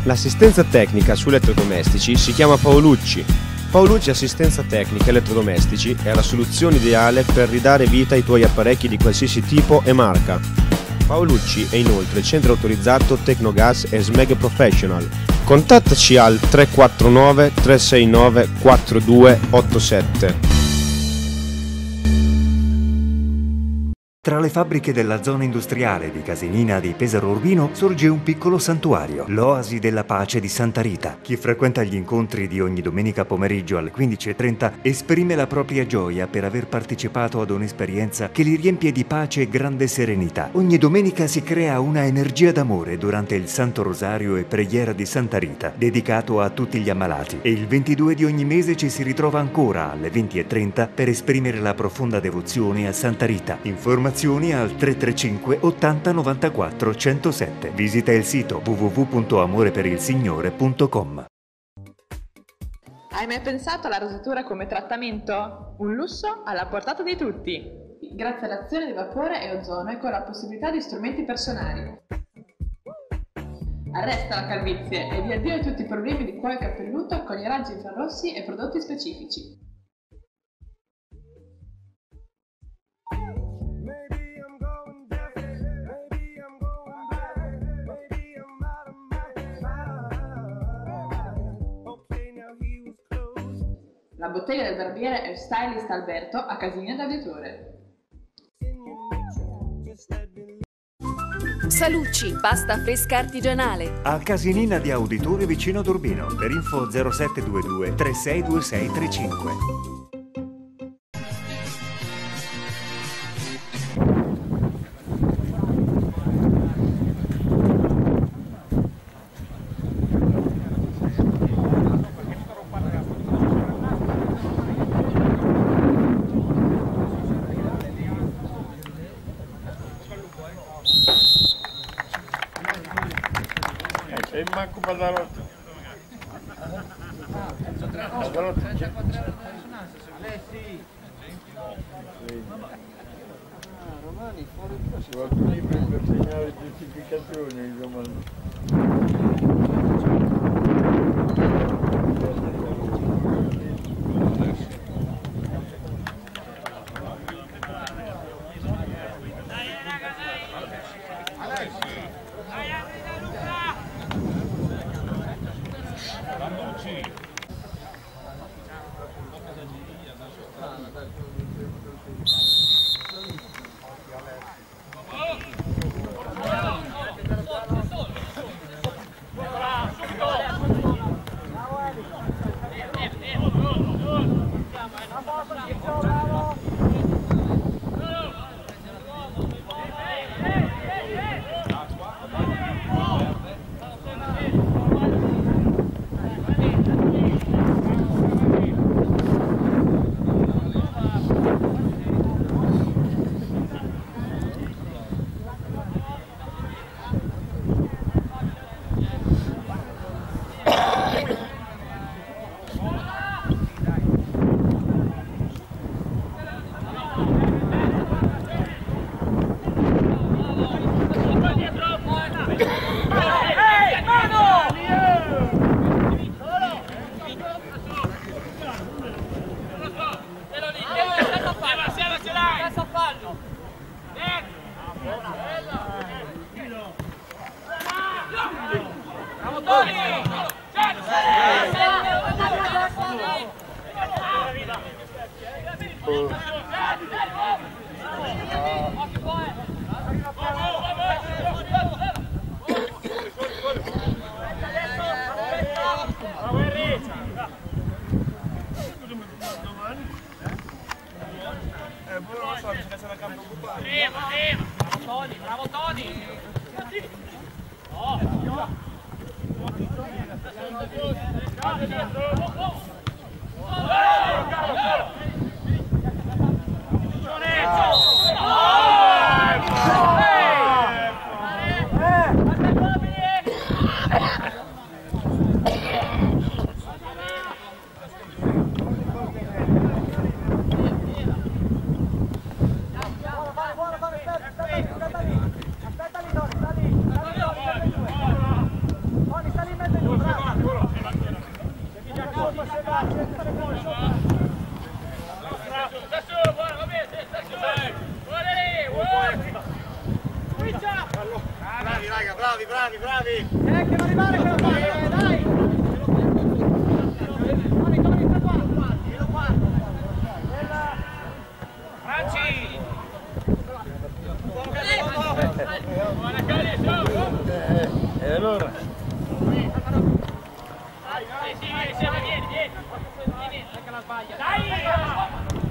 L'assistenza tecnica su elettrodomestici si chiama Paolucci. Paolucci Assistenza Tecnica Elettrodomestici è la soluzione ideale per ridare vita ai tuoi apparecchi di qualsiasi tipo e marca. Paolucci è inoltre centro autorizzato Tecnogas e Smeg Professional. Contattaci al 349 369 4287. Tra le fabbriche della zona industriale di Casinina di Pesaro Urbino sorge un piccolo santuario, l'Oasi della Pace di Santa Rita. Chi frequenta gli incontri di ogni domenica pomeriggio alle 15:30 esprime la propria gioia per aver partecipato ad un'esperienza che li riempie di pace e grande serenità. Ogni domenica si crea una energia d'amore durante il Santo Rosario e Preghiera di Santa Rita, dedicato a tutti gli ammalati. E il 22 di ogni mese ci si ritrova ancora alle 20:30 per esprimere la profonda devozione a Santa Rita. Informazioni al 335 80 94 107. Visita il sito www.amoreperilsignore.com. Hai mai pensato alla rosatura come trattamento? Un lusso alla portata di tutti, grazie all'azione di vapore e ozono e con la possibilità di strumenti personali. Arresta la calvizie e via addio a tutti i problemi di cuoio capelluto con i raggi infrarossi e prodotti specifici. La bottega del barbiere e stylist Alberto a Casinina d'Aviatore. Salucci, pasta fresca artigianale. A Casinina di Auditore vicino ad Urbino. Per info 0722 362635. E manco Padalotto. Padalotto c'è. Romani fuori si va più liberi per segnare giustificazioni, Bravo Tony! Aspettali, Tony, sta lì, sta lì. Tony, sta lì in mezzo bravi, bravi! Che non arrivare che lo fai, dai! Toni, sta qua! Io guardo! Franci! Buona Cali, su! E allora? Sì, insieme, vieni! Anche la sbaglia! Dai!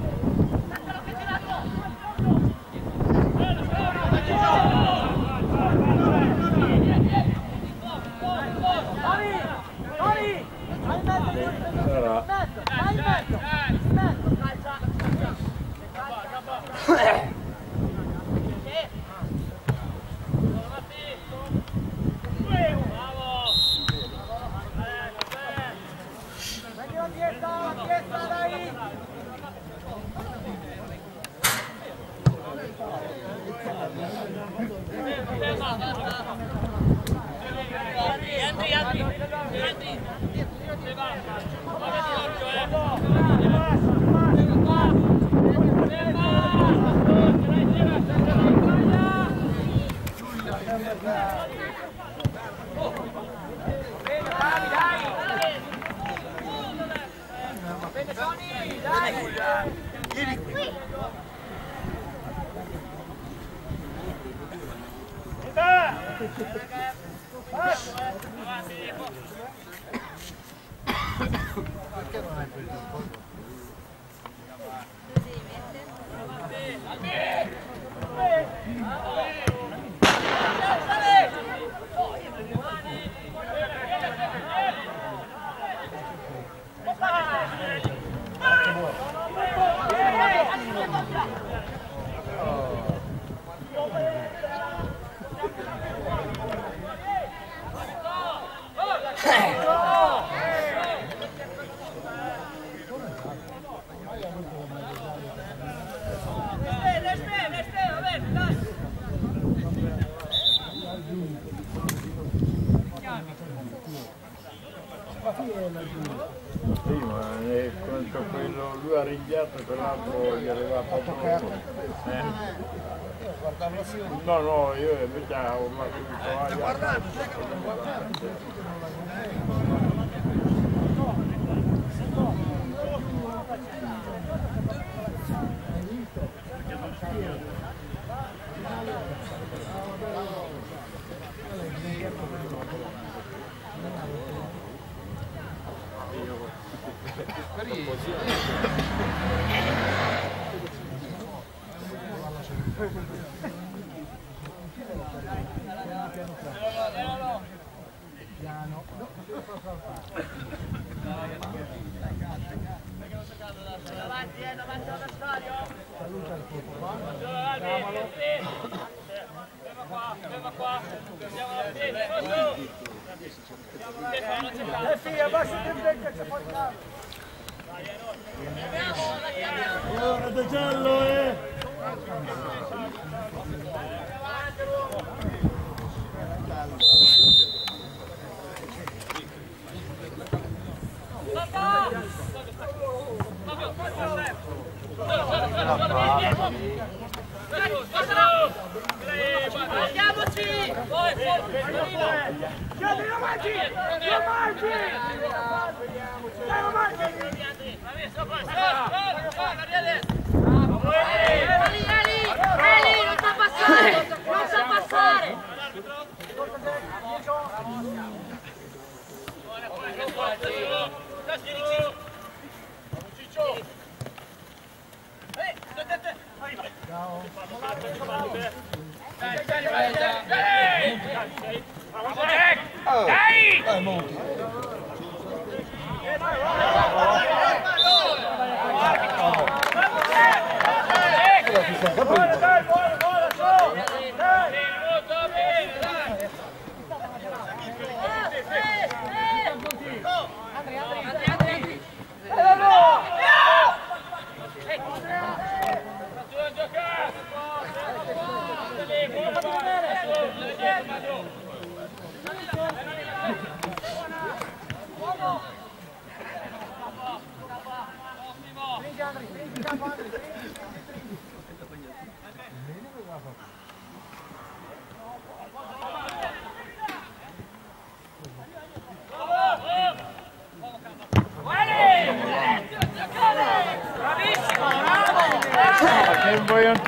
Lui ha rinviato e quell'altro gli arriva poco. No, no, io invece ho urlato di cavallo. Guardate. Davanti allo stadio. Ferma qua. Andiamo alla fine. Sì, abbassa il tempo che ci può fare. Allora, De Giallo, Andiamoci! Eli, non sa passare! Non sa passare!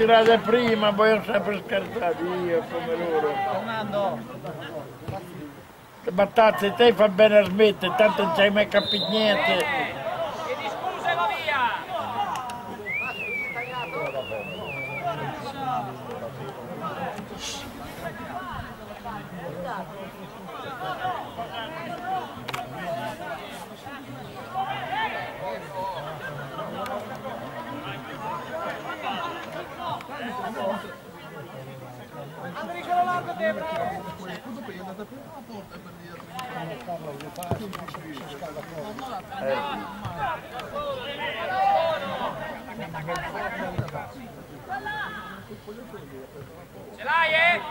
tirate prima, poi ho sempre scartato io come loro. Fernando! Battazzi, te fa bene a smettere, tanto non c'hai mai capito niente. Chiedi scusa e va via! Ce l'hai,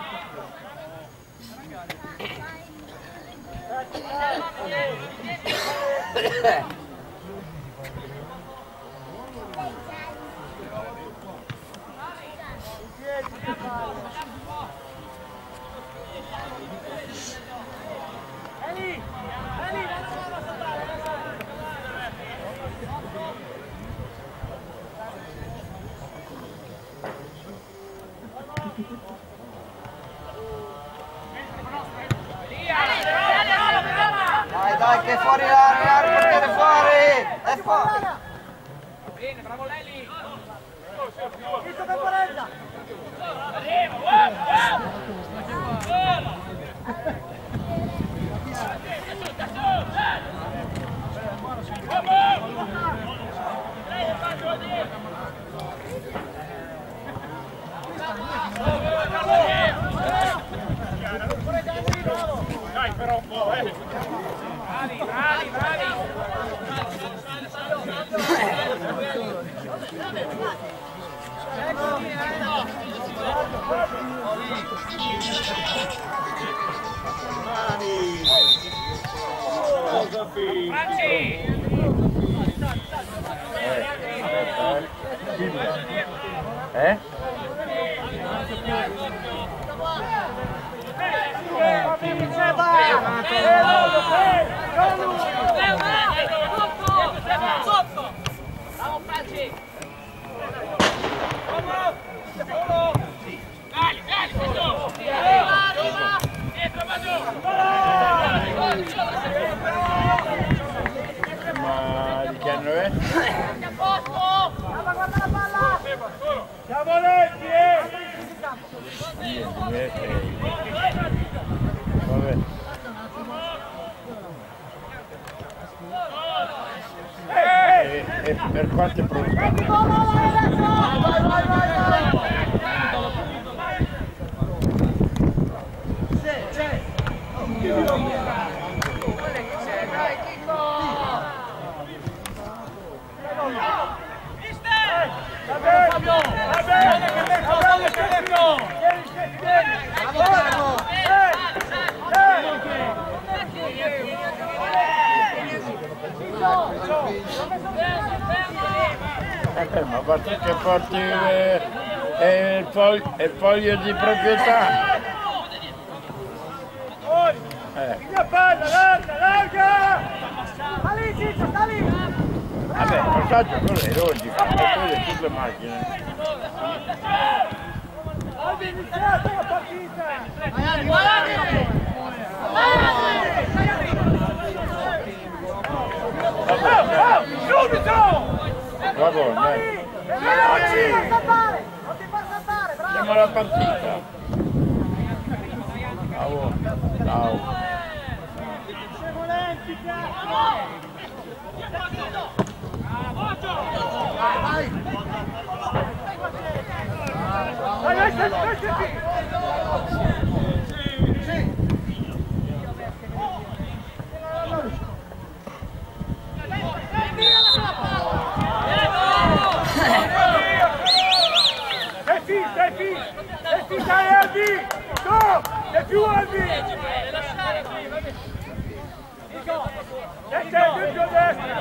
Dai, che è fuori l'aria, portiere fuori! È fuori! Bene, bravo Leli! Visto temporeggia! Dai però un po', Bravi, bravi, bravi! Franci! Sotto! Bravo Franci! Dai, dai, questo! Dietro, ma di che anno è? Guarda la palla! Siamo lenti, Vabbè. E per quanto è pronto? Ma basta che porti il foglio di proprietà. Larga! Sta lì, Ciccio, sta lì! Vabbè, il passaggio quello è logico, e quelle tutte le macchine. Oggi è iniziata la partita! Subito! Bravo, dai. Non ti far saltare, bravo! Siamo alla partita. Bravo, ciao. Dai Albi! No! C'è più Albi! C'è più a destra!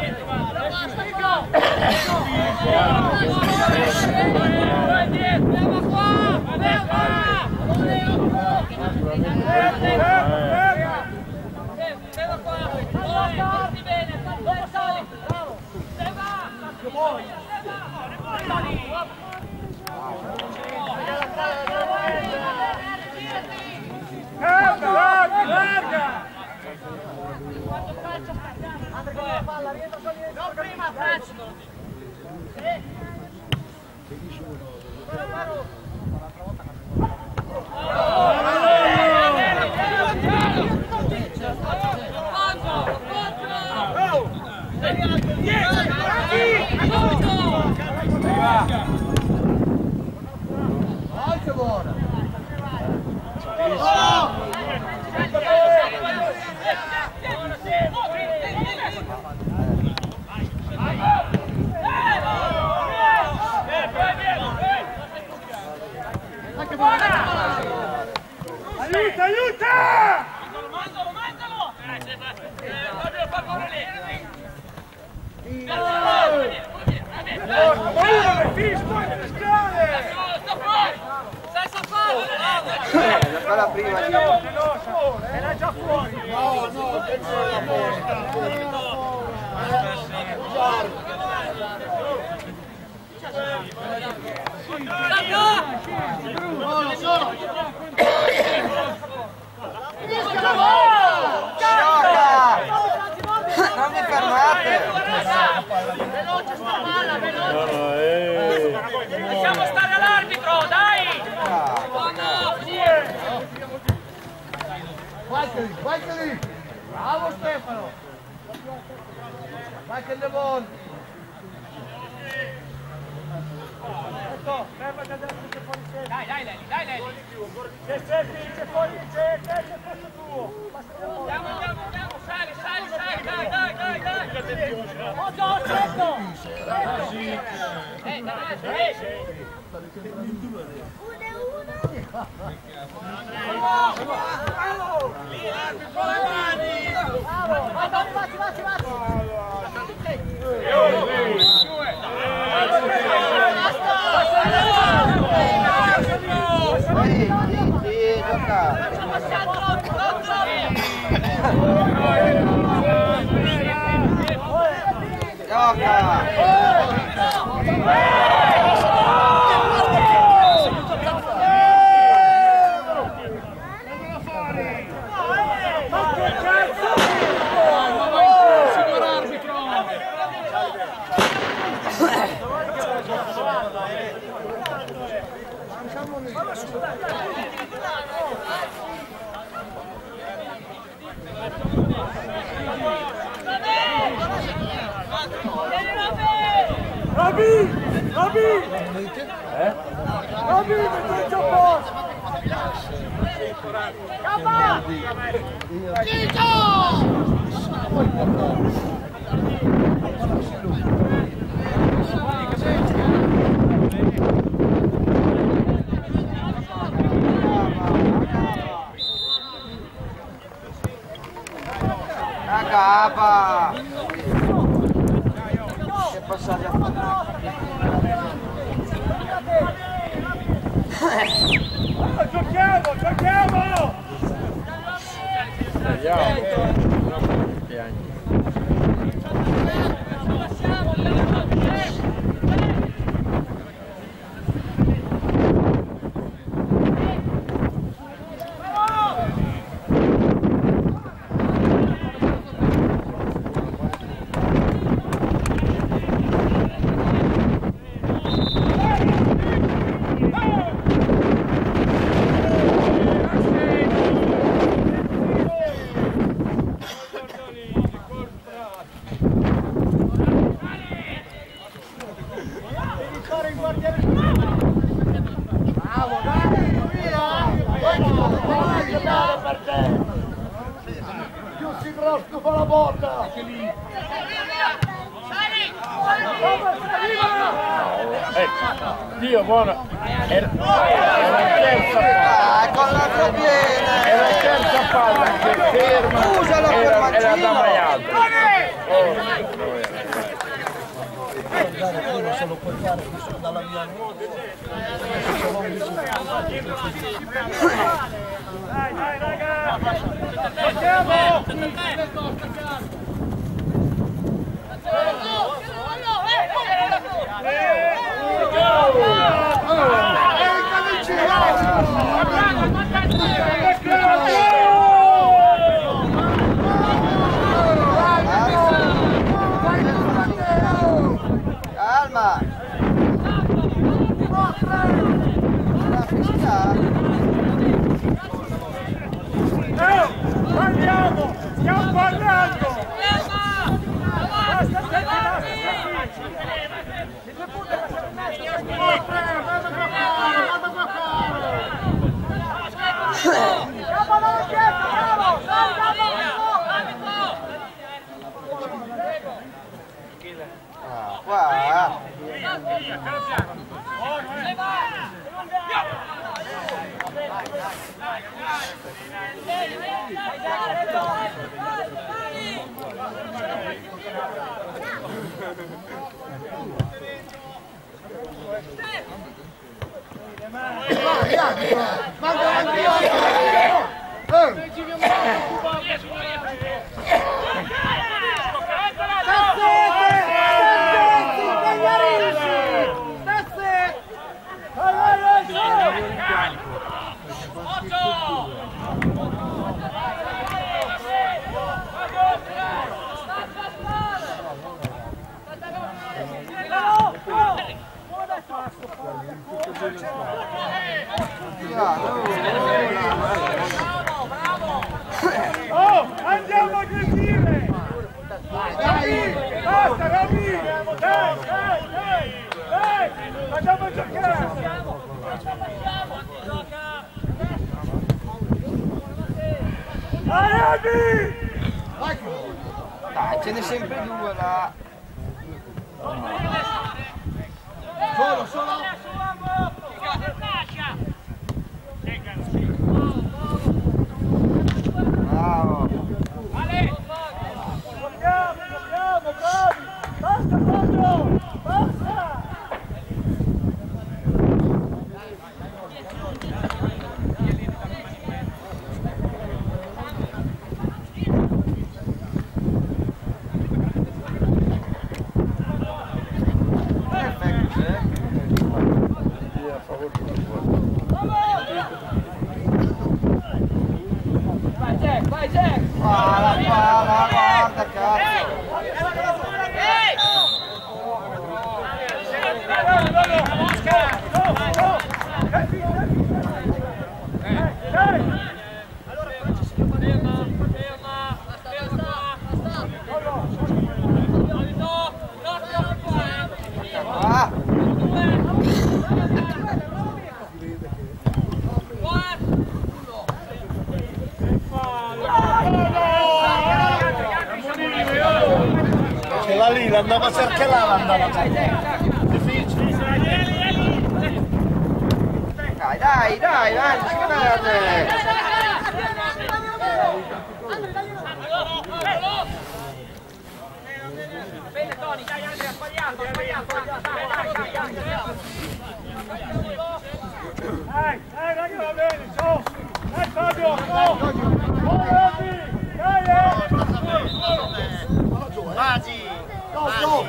Non prima, Franci! Aiuta, aiuta! Mandalo! Fabio, fa correre lì! Sta fuori! Stai salvando! Quella prima Era già fuori! No, non mi fermate! Veloce sta palla, veloce! Lasciamo stare all'arbitro, dai! Vai lì! Bravo Stefano! Vai che le vuole! Ecco, fermati adesso che fuori c'è! Dai Leli! C'è fuori c'è posto tuo! Andiamo, sali, dai! Occhio, Lì l'arbitro le mani! Roby, mettete a posto! Capa! Che passaggi a Giochiamo! Scufa la porta! Dio buono! Era terza palla! con l'altro piede! Era terza palla che ferma! Usalo col mancino! Da mai altro! Se lo puoi fare dalla mia nuova. Dai raga! Facciamo! Stiamo parlando! Oh, andiamo a gestire! Dai! Basta, Rami! Dai! Andiamo a giocare! Dai, Rami! Dai, ce n'è sempre due là! Solo! Bravo! Giochiamo, bravi! Basta, Fabio! Basta! Vai Jack! Pala, guarda cazzo! La lì andava a cercare andava difficile. Dai, scrivete! Bene Tony, dai Andrea, sbagliato. Dai, raga, va bene, su! Dai Fabio, su! Magi! No!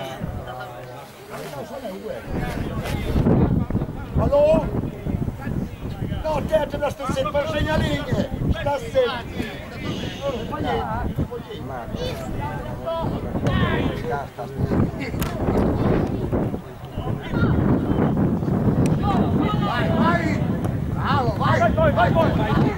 Allora? No, te da sta sempre segnaline! Sta sempre! Vai! Bravo, vai!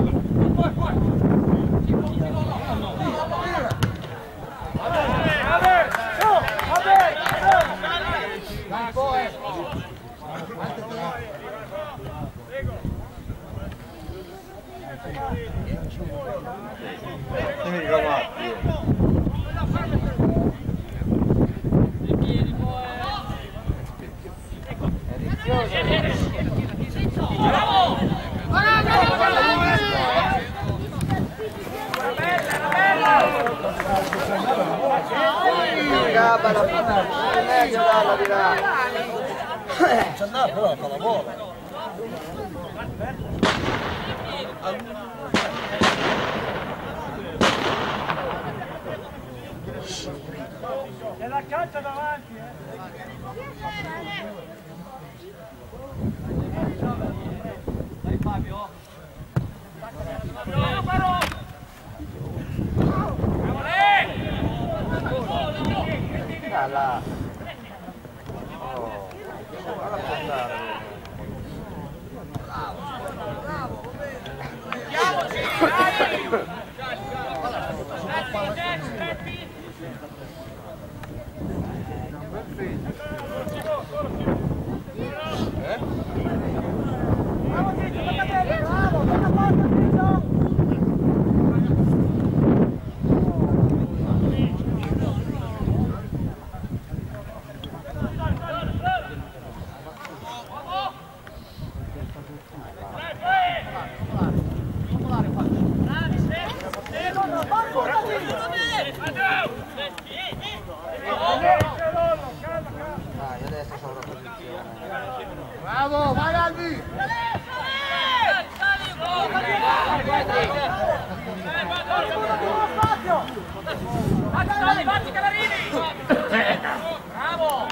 C'è andare però fa la bola. E la calcia davanti, Dai Fabio. Là. Dai, adesso sono la posizione. Bravo, vai Albi! Batti che arrivi! Bravo!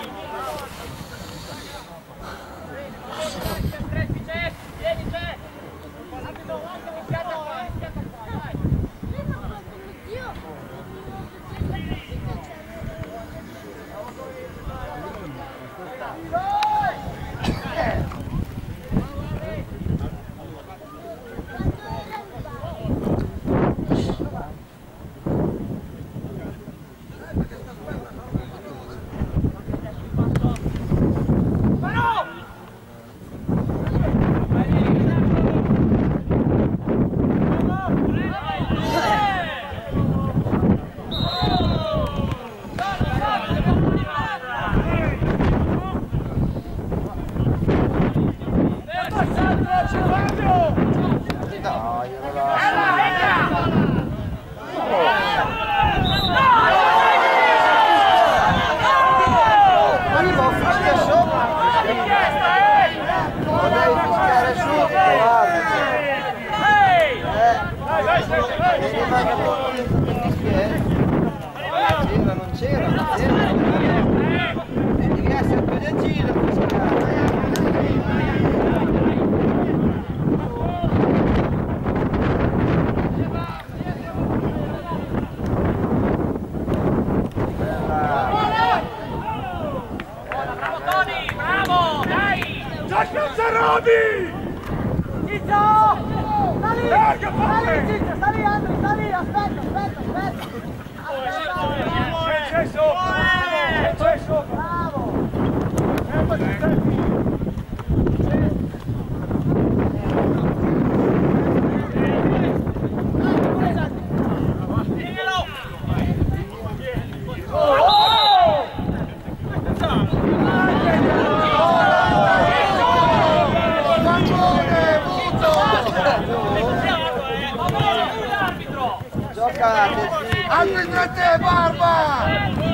Arbitrate Barba!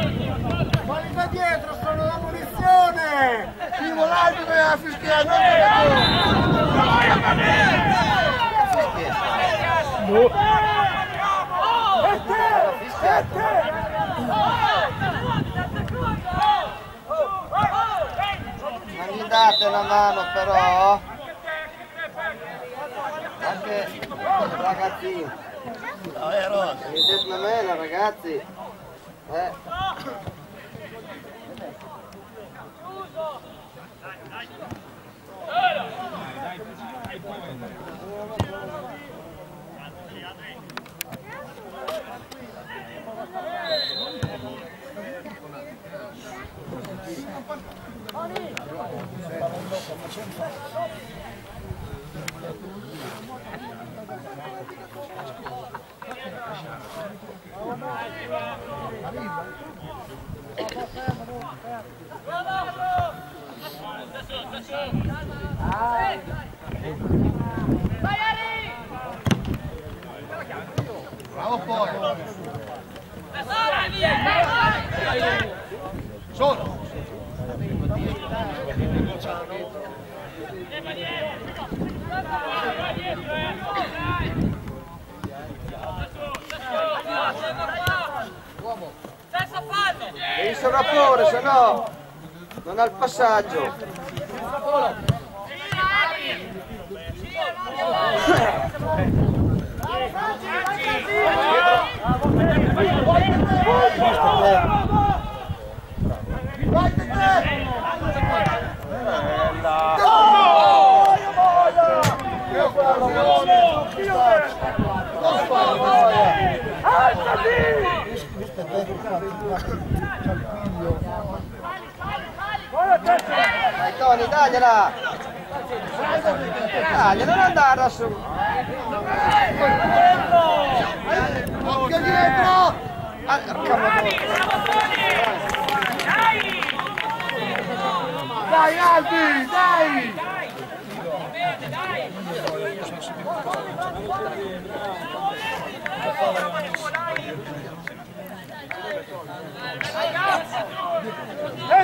Falli da dietro, sono la munizione! Vivo l'arbitro e la fischiata! Non gli date una mano però! Anche ragazzini! Vedete una mela ragazzi! Bravo poi! Sono! Devi sovrapporre, se no non ha il passaggio. Dai Tony, dagliela! Dagliela, non andare su! Occhio dietro! Dai Albi, dai! Dai!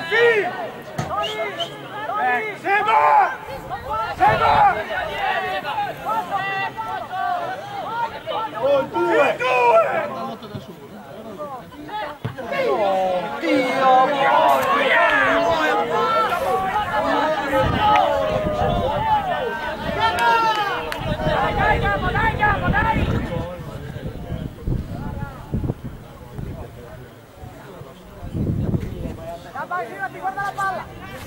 Guarda la palla!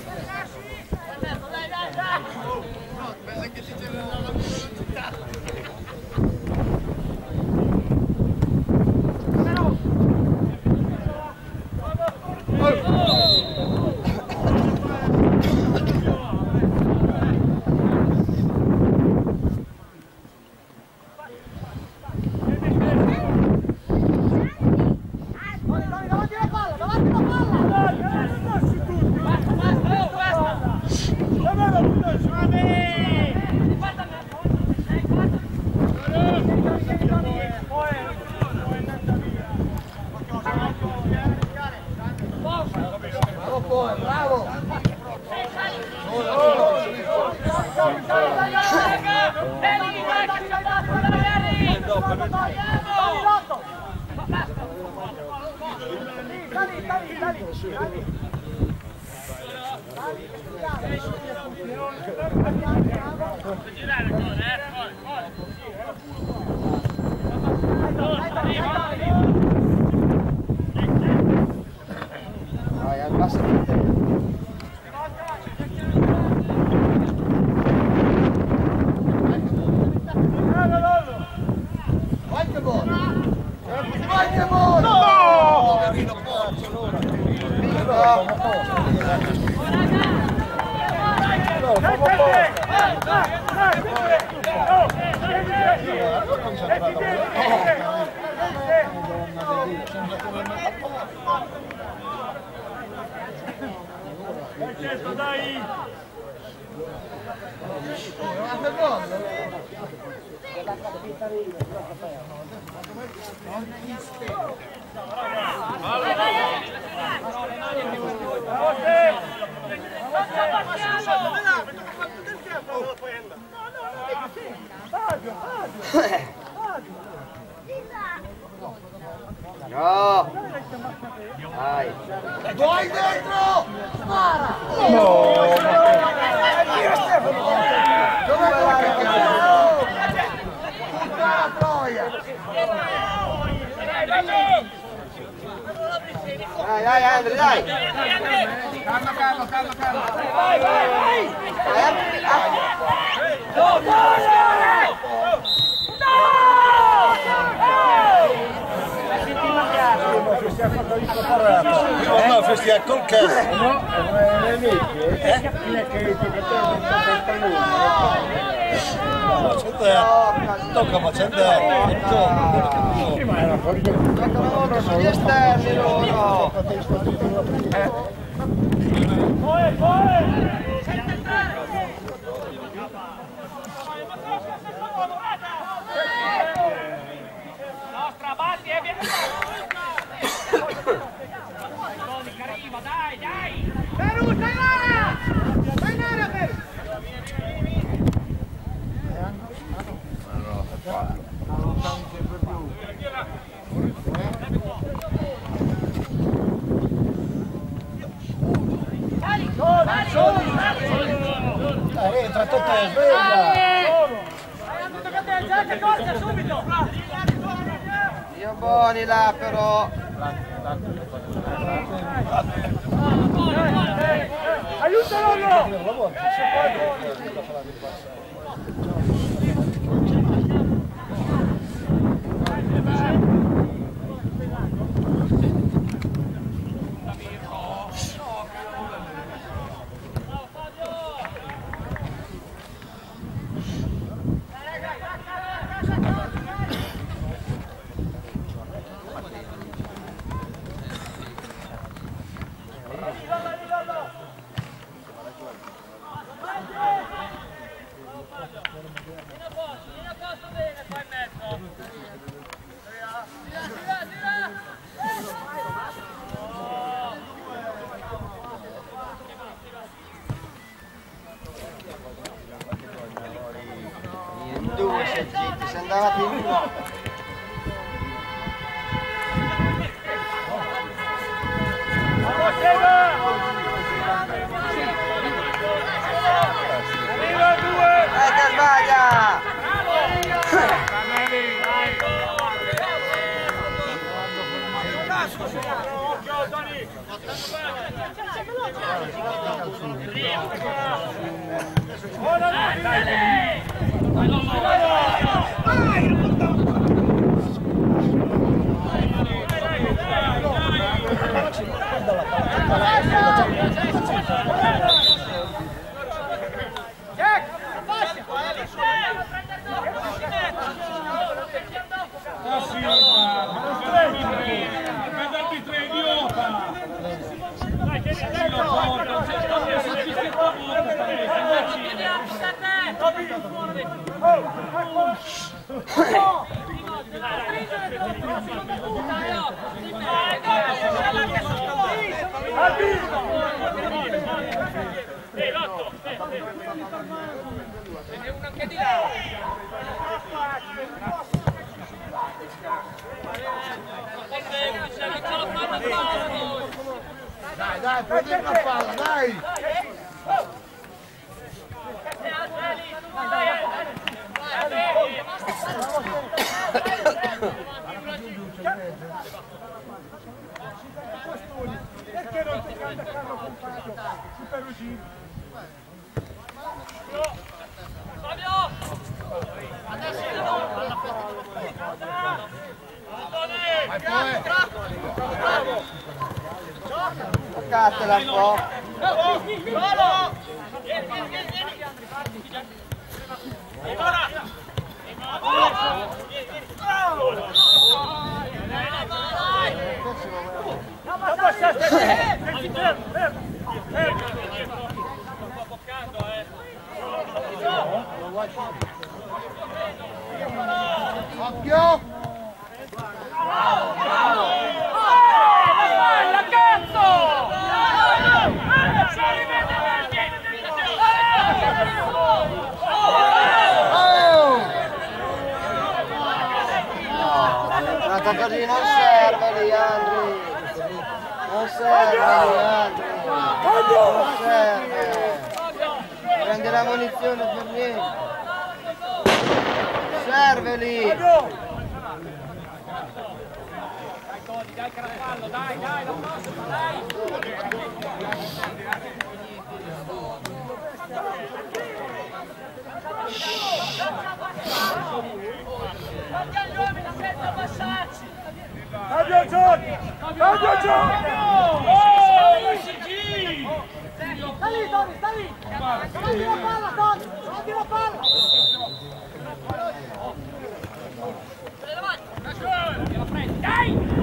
No! Dai! Vuoi dentro! Spara! Dove vai? Puttana troia! Dai, Andrea, dai! Calma! Vai! No, festeggiare col cazzo. No, è tocca facendo Ma era fuori del Gli esterni loro! Nostra batti e via! Arriva, dai! Peru, stai in area! Stai in area, Peru! Entra tutta e sveglia! Dio buoni là però! Aiutalo! Dai, prendi una palla, dai! Perché non ti canta Carlo Compagno? Super uscito! Toccatela un po'. Occhio! Così non serve Leandri, non serve Leandri, non serve, prende la munizione per niente, serve lì. Dai Carapallo, dai, la prossima, dai! Guarda gli uomini senza passarci! Fabio Giorgio! Fabio Giorgio! Sta lì, Tony, sta lì! Prendi la palla, Tony! Prendi la palla! Gliela prendi, dai!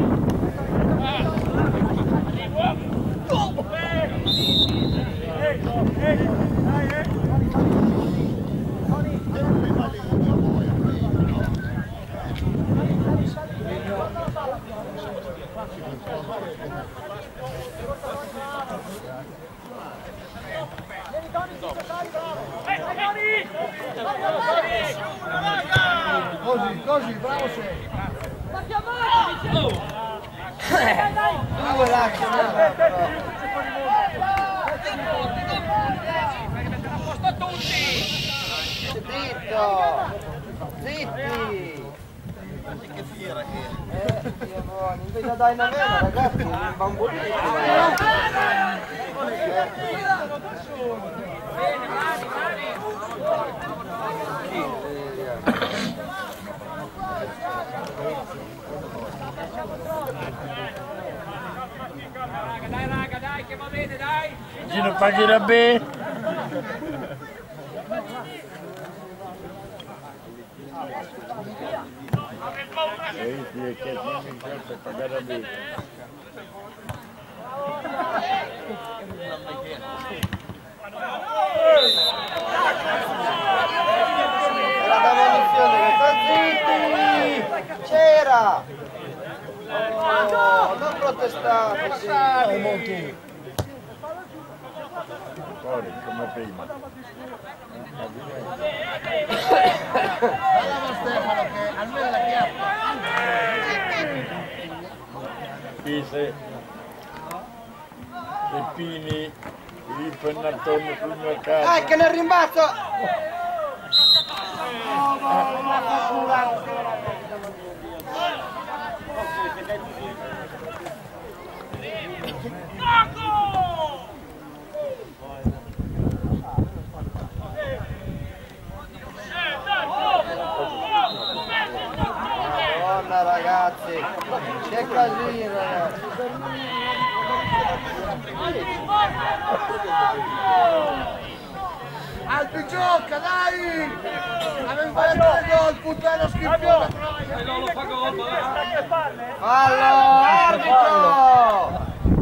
Così, bravo sei! Due lascia, zitto! Zitti! Che fiera che è! Invece dai una vela, ragazzi, un bambolino! Raga, dai, che va bene, dai! Gino pagherà bene! Che pagherà bene! Era da munizione, zitti! C'era! Oh, non protestate! Fuori, come prima. Bravo Stefano che almeno la chiappa! Pise, Peppini, il pennartone sul mercato. Che nel rimbalzo! ragazzi, che casino ragazzi. Alpi gioca, dai! Avevi fatto il gol, puttana schifosa! Fallo, arbitro!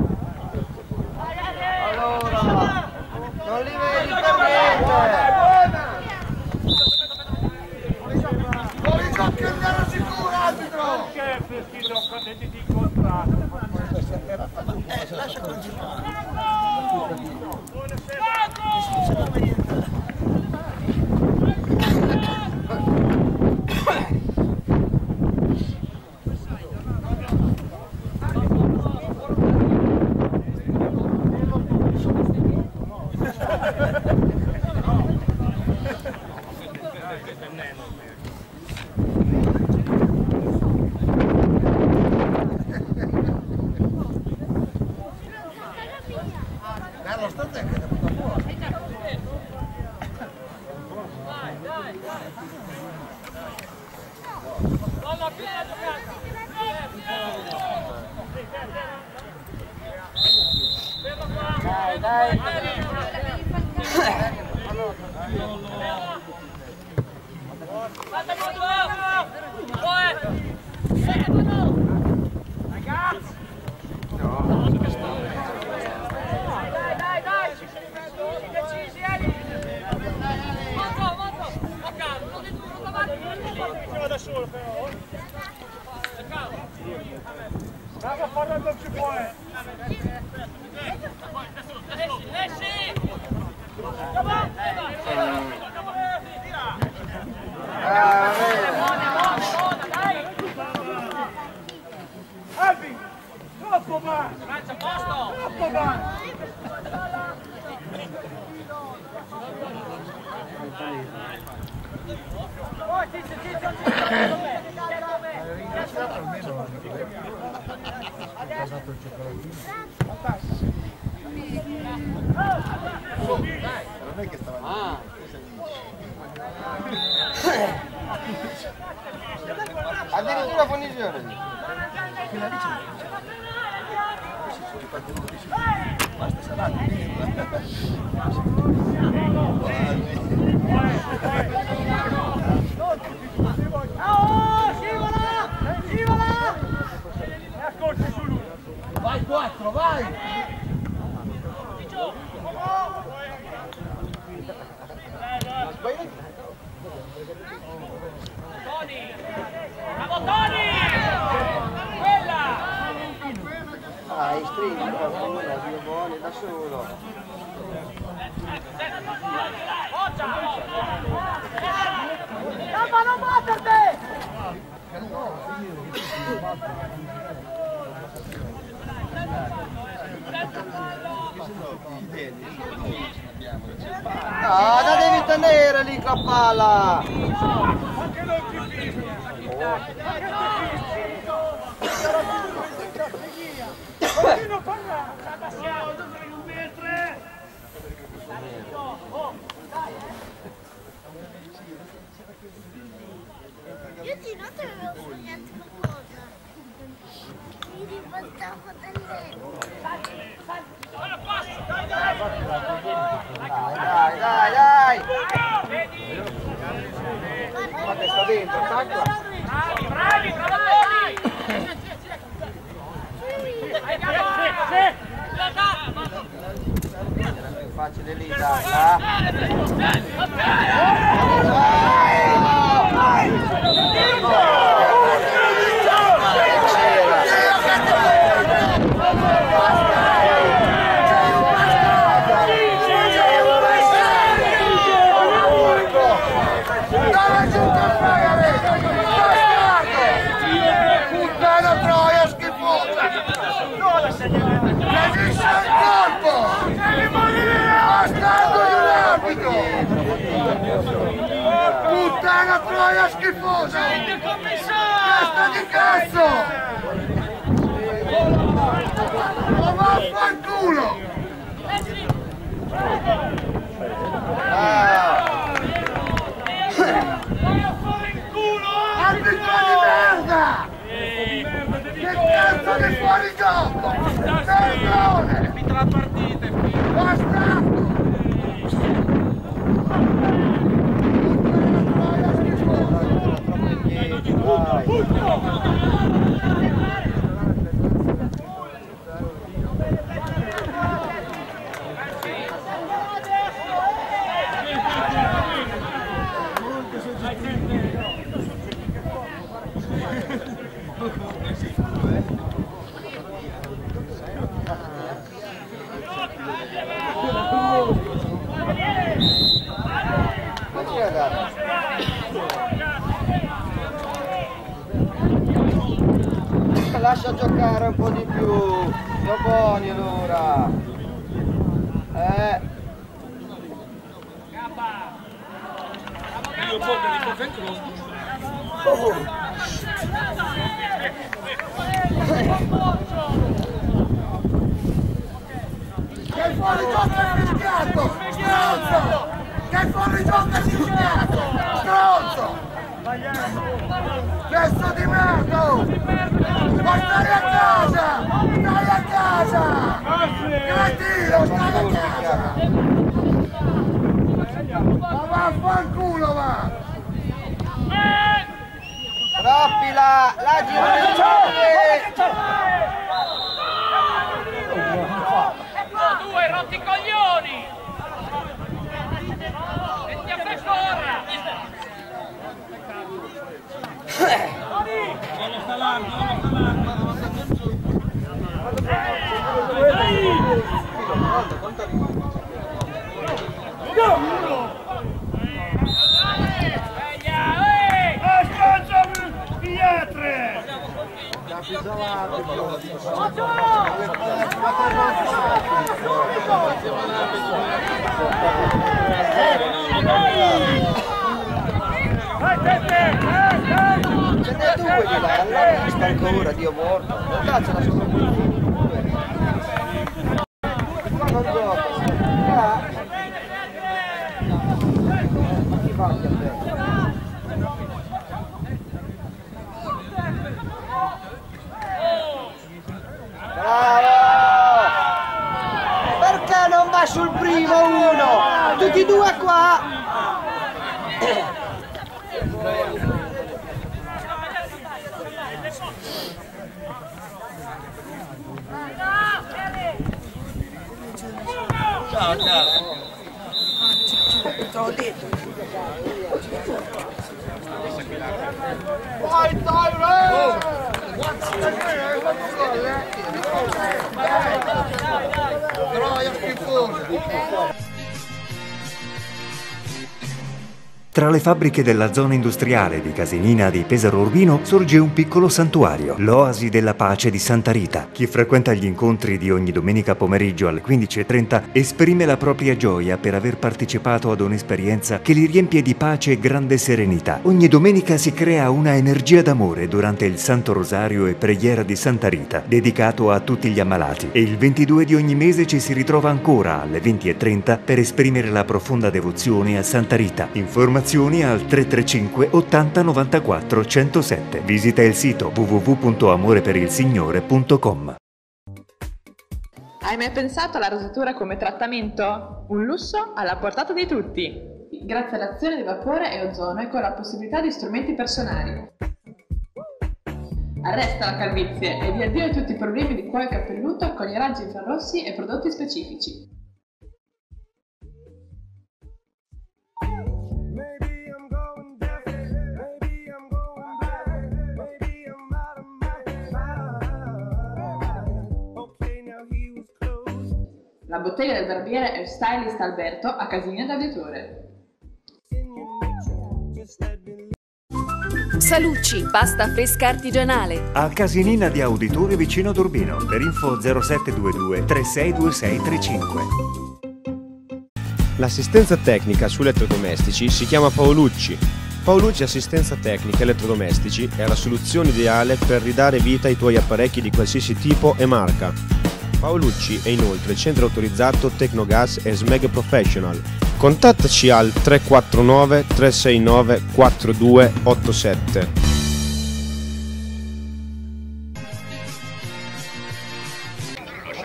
Allora, non li vedi per niente! Fuori giochi andare sicuro, arbitro! Che freschino, prenditi in contratto. Lascia continuare. Carlo, sta te che ti butta fuori. Dai, dai! Bravo a farlo non ci può Albi, troppo male! Troppo male! Non è che stava Addirittura punizione! basta salare. Vai 4, vai! Tony! Bravo Tony! Quella! Dai, stringi, qualcuno, Dio buoni, da solo. Rafa, non batterti! No, la devi tenere lì con la palla! Anche non ci fischi! Continua a parlare! Io di notte avevo sognato qualcosa. Mi ribaltavo dal letto. Dai! Ma che sta dentro, tacco! Bravi, bravo! Facile lì, dai! Puttana troia schifosa! Finisce il colpo! Devi morire! Bastardo di un arbitro! Puttana troia schifosa! Testa di cazzo! Ma vaffanculo! Arbitro di merda! gioco! Perdone! Finita la partita, Basta! Lascia giocare un po' di più, sono buoni allora. Che fuori gioco è fischiato! Stronzo! Che fuori gioco è fischiato! Stronzo! Pezzo di merda! Ma stai a casa! Stai a casa! Cretino, stai a casa! Ma vaffanculo va! Troppi la girazione! Due rotti i coglioni! Metti a frescura! Ce n'è due di là, allora mi sta ancora, Dio morto. Cazzo la sono ma non gioca. Ma chi va anche a te? Bravo! Perché non va sul primo uno? Tutti e due qua! Ciao, ciao. Te l'ho detto. Vai Tyler! Troia schifosa! Tra le fabbriche della zona industriale di Casinina di Pesaro Urbino sorge un piccolo santuario, l'Oasi della Pace di Santa Rita. Chi frequenta gli incontri di ogni domenica pomeriggio alle 15:30 esprime la propria gioia per aver partecipato ad un'esperienza che li riempie di pace e grande serenità. Ogni domenica si crea una energia d'amore durante il Santo Rosario e Preghiera di Santa Rita, dedicato a tutti gli ammalati. E il 22 di ogni mese ci si ritrova ancora alle 20:30 per esprimere la profonda devozione a Santa Rita. Informazioni al 335 80 94 107. Visita il sito www.amoreperilsignore.com. Hai mai pensato alla rosatura come trattamento? Un lusso alla portata di tutti, grazie all'azione di vapore e ozono e con la possibilità di strumenti personali. Arresta la calvizie e via Dio a tutti i problemi di cuoio capelluto con i raggi infrarossi e prodotti specifici. La bottega del barbiere e stylist Alberto a Casinina d'Auditore. Salucci, pasta fresca artigianale. A Casinina di Auditore vicino ad Urbino. Per info 0722 362635. L'assistenza tecnica su elettrodomestici si chiama Paolucci. Paolucci Assistenza Tecnica Elettrodomestici è la soluzione ideale per ridare vita ai tuoi apparecchi di qualsiasi tipo e marca. Paolucci è inoltre centro autorizzato Tecnogas e Smeg Professional. Contattaci al 349 369 4287.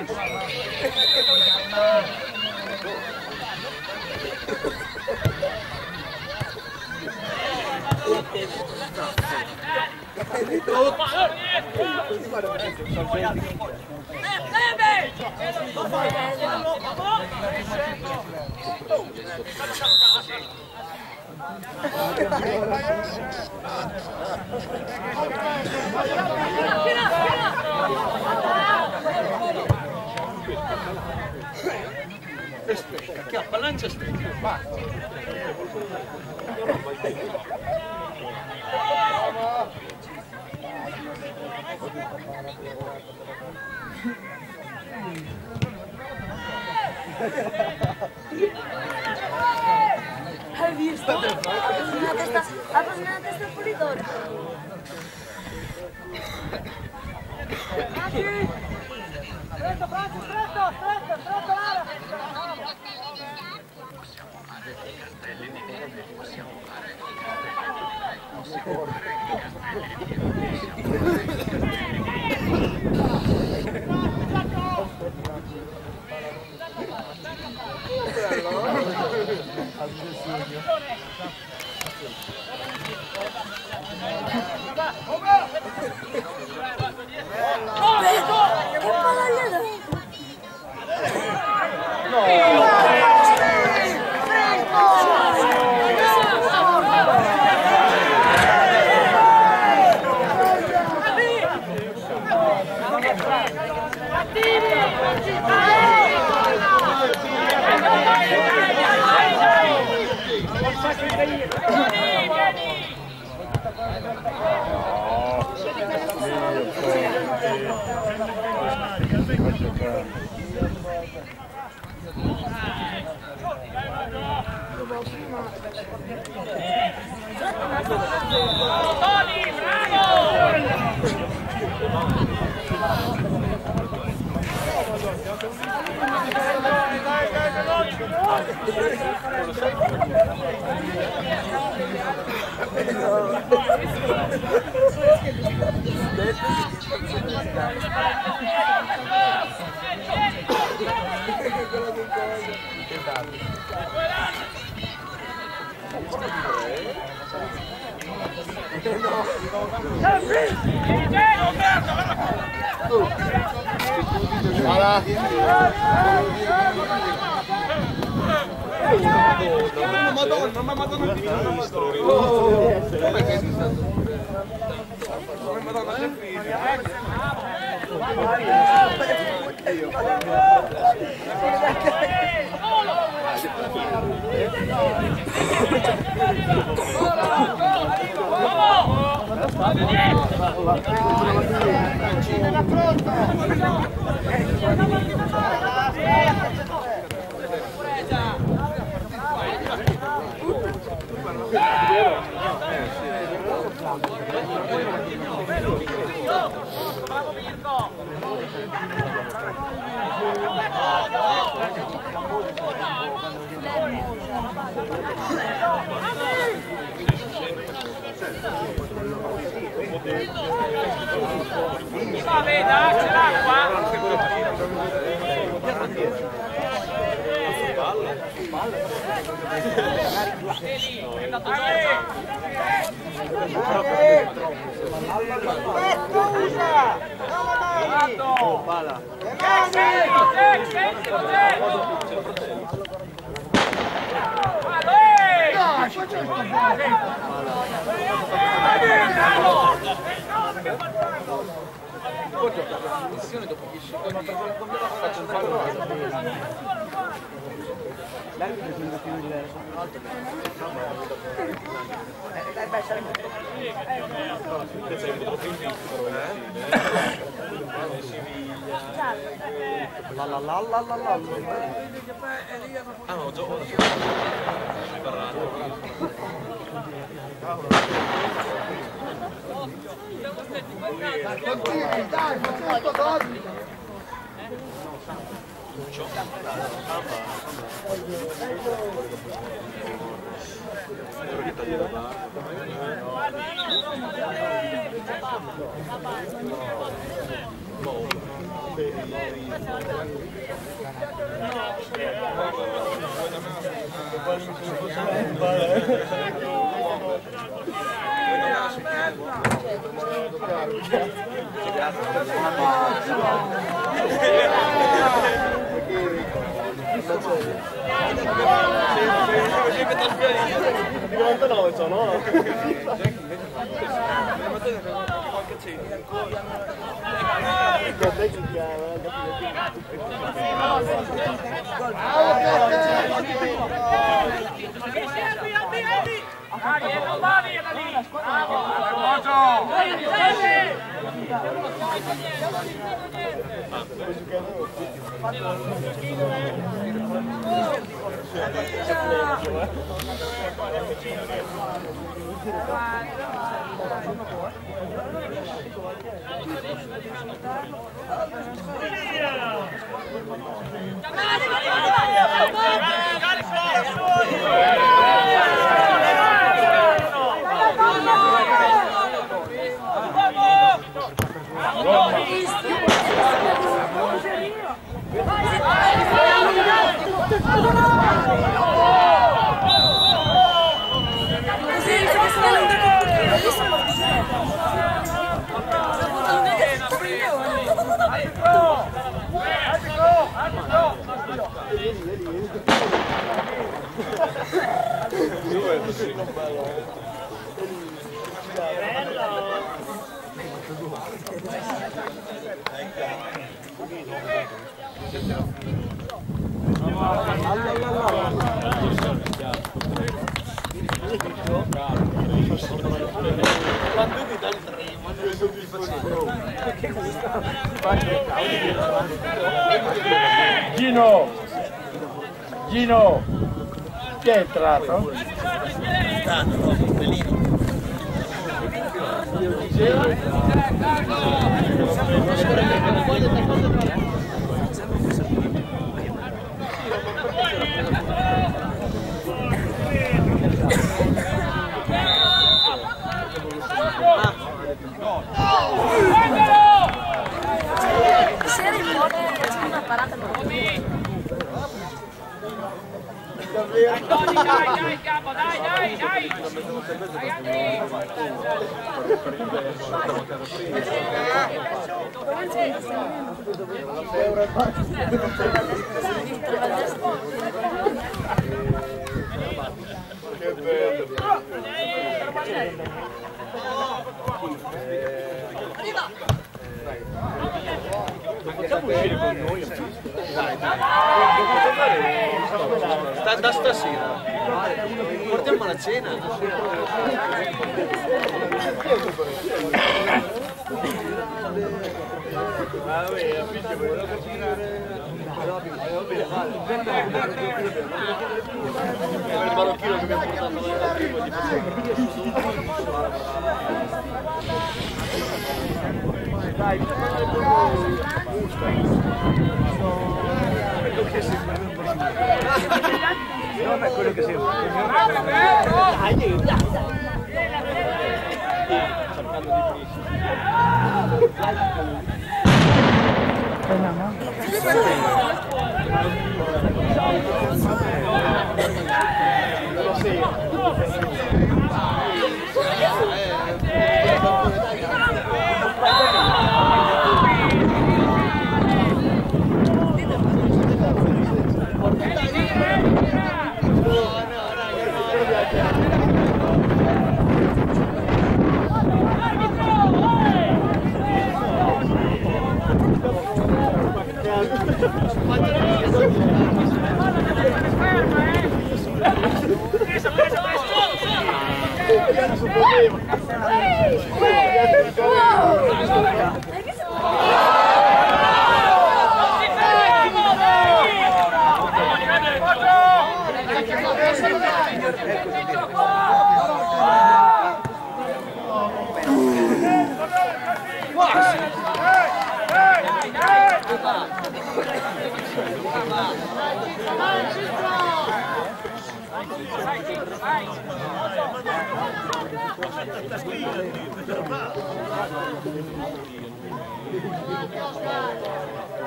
Chiappa, lancia stecca. Hai visto? Ha preso una testa fuori d'oro. Stretto, Franci, stretto, Lara! Tony, bravo! Va, veda, c'è l'acqua! Dai, facciamo sto così! Gino, chi è entrato? Dai, capo, dai! Che bello! Facciamo uscire con noi. Dai. Da stasera. Portiamo la cena. Il marocchino che mi ha portato dai, non è quello che sembra. Cercando di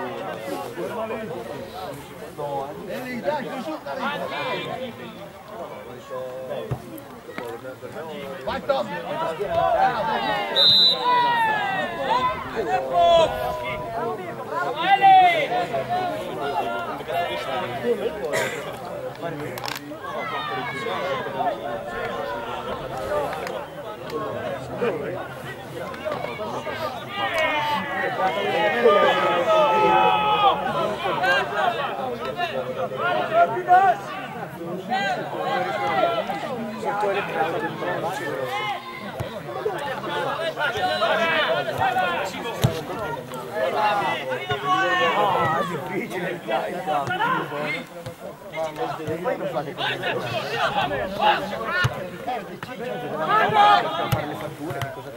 Dai, consulta lì. Vai Tom! Difficile poi non fate così. Fare le fatture, che cosa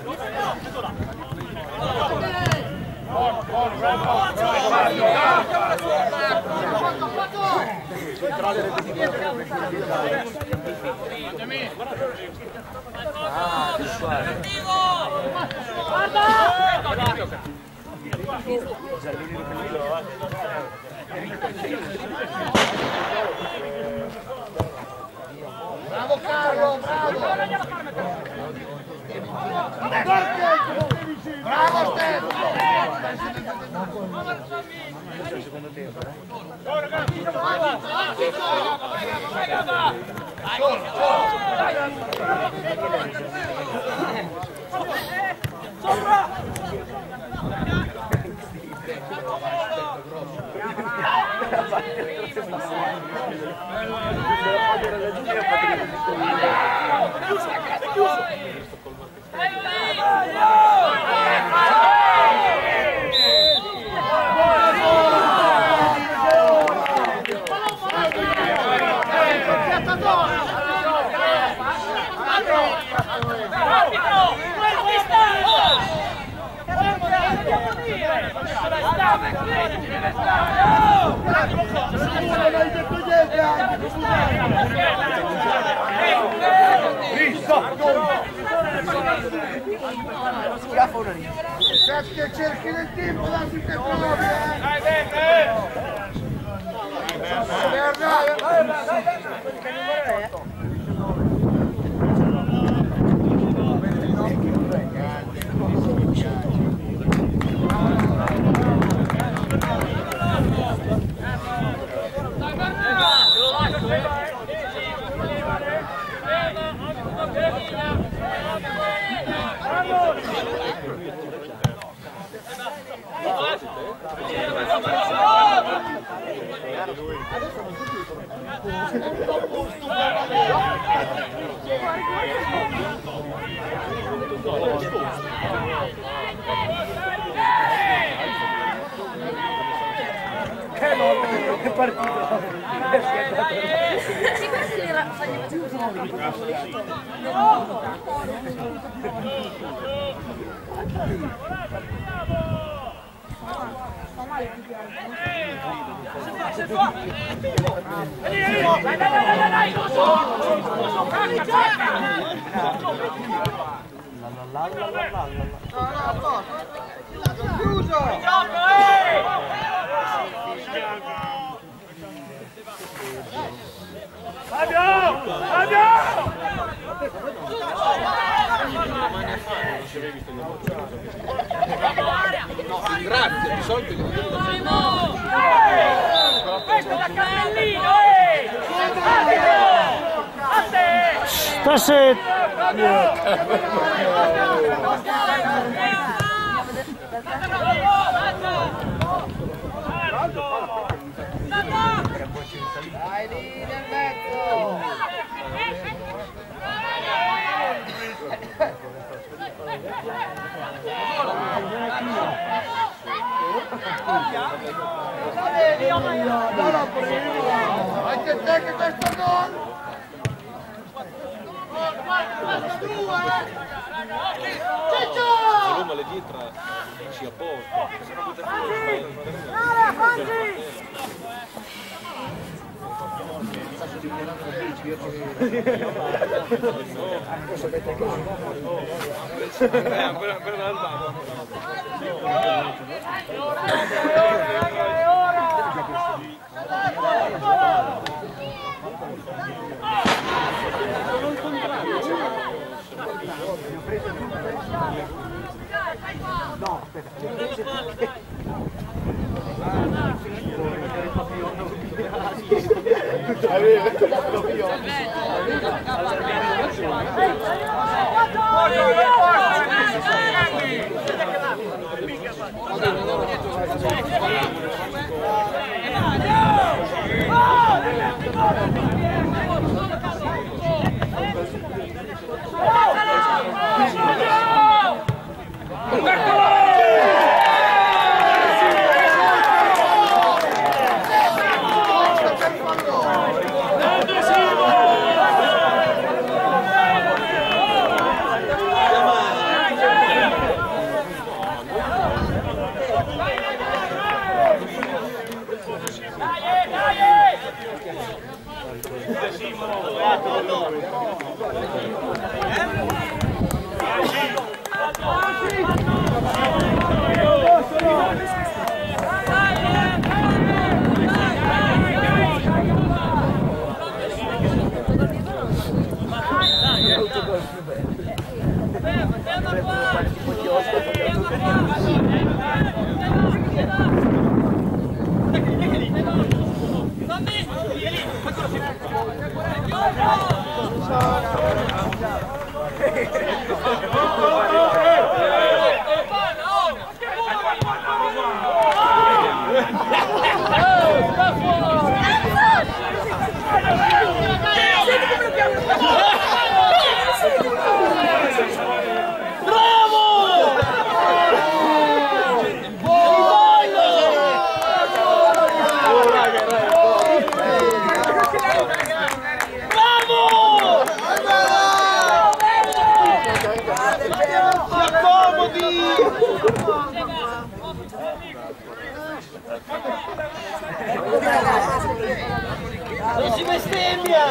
Bravo Carlo, bravo! Bravo Stefano! secondo tempo, Che cerchi del tempo da tutte le prove! Che partito! Grazie, di solito questo da cappellino, a te! Stasera! Dai lì nel mezzo! Anche te che questo gol! Roma le dietro si apposta, se non butta fuori. No, aspetta. Non si bestemmia!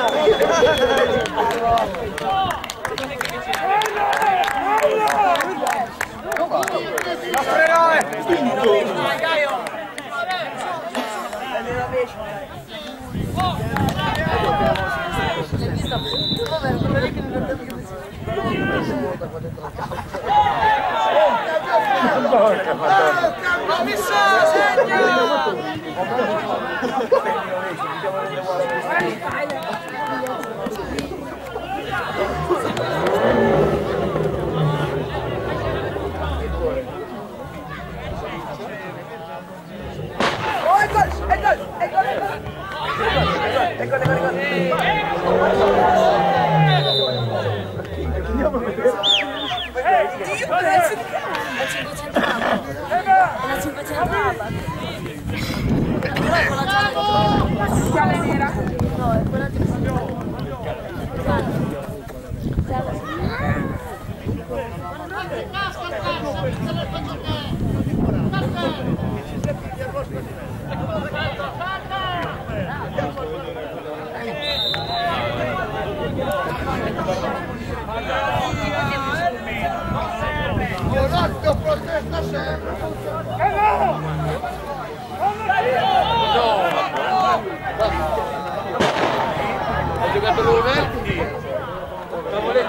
Ha giocato Roberti? Stavo lì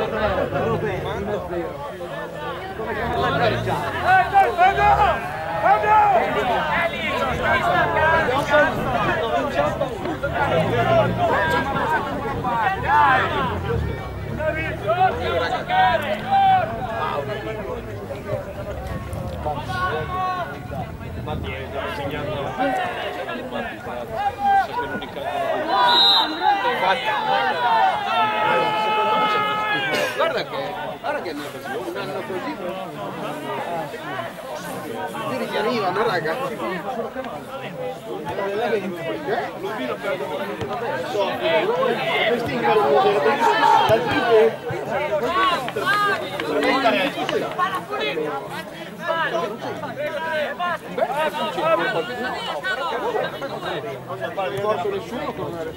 Mattia stava segnando guarda che un anno così ieri che arrivano raga non ricordo nessuno con una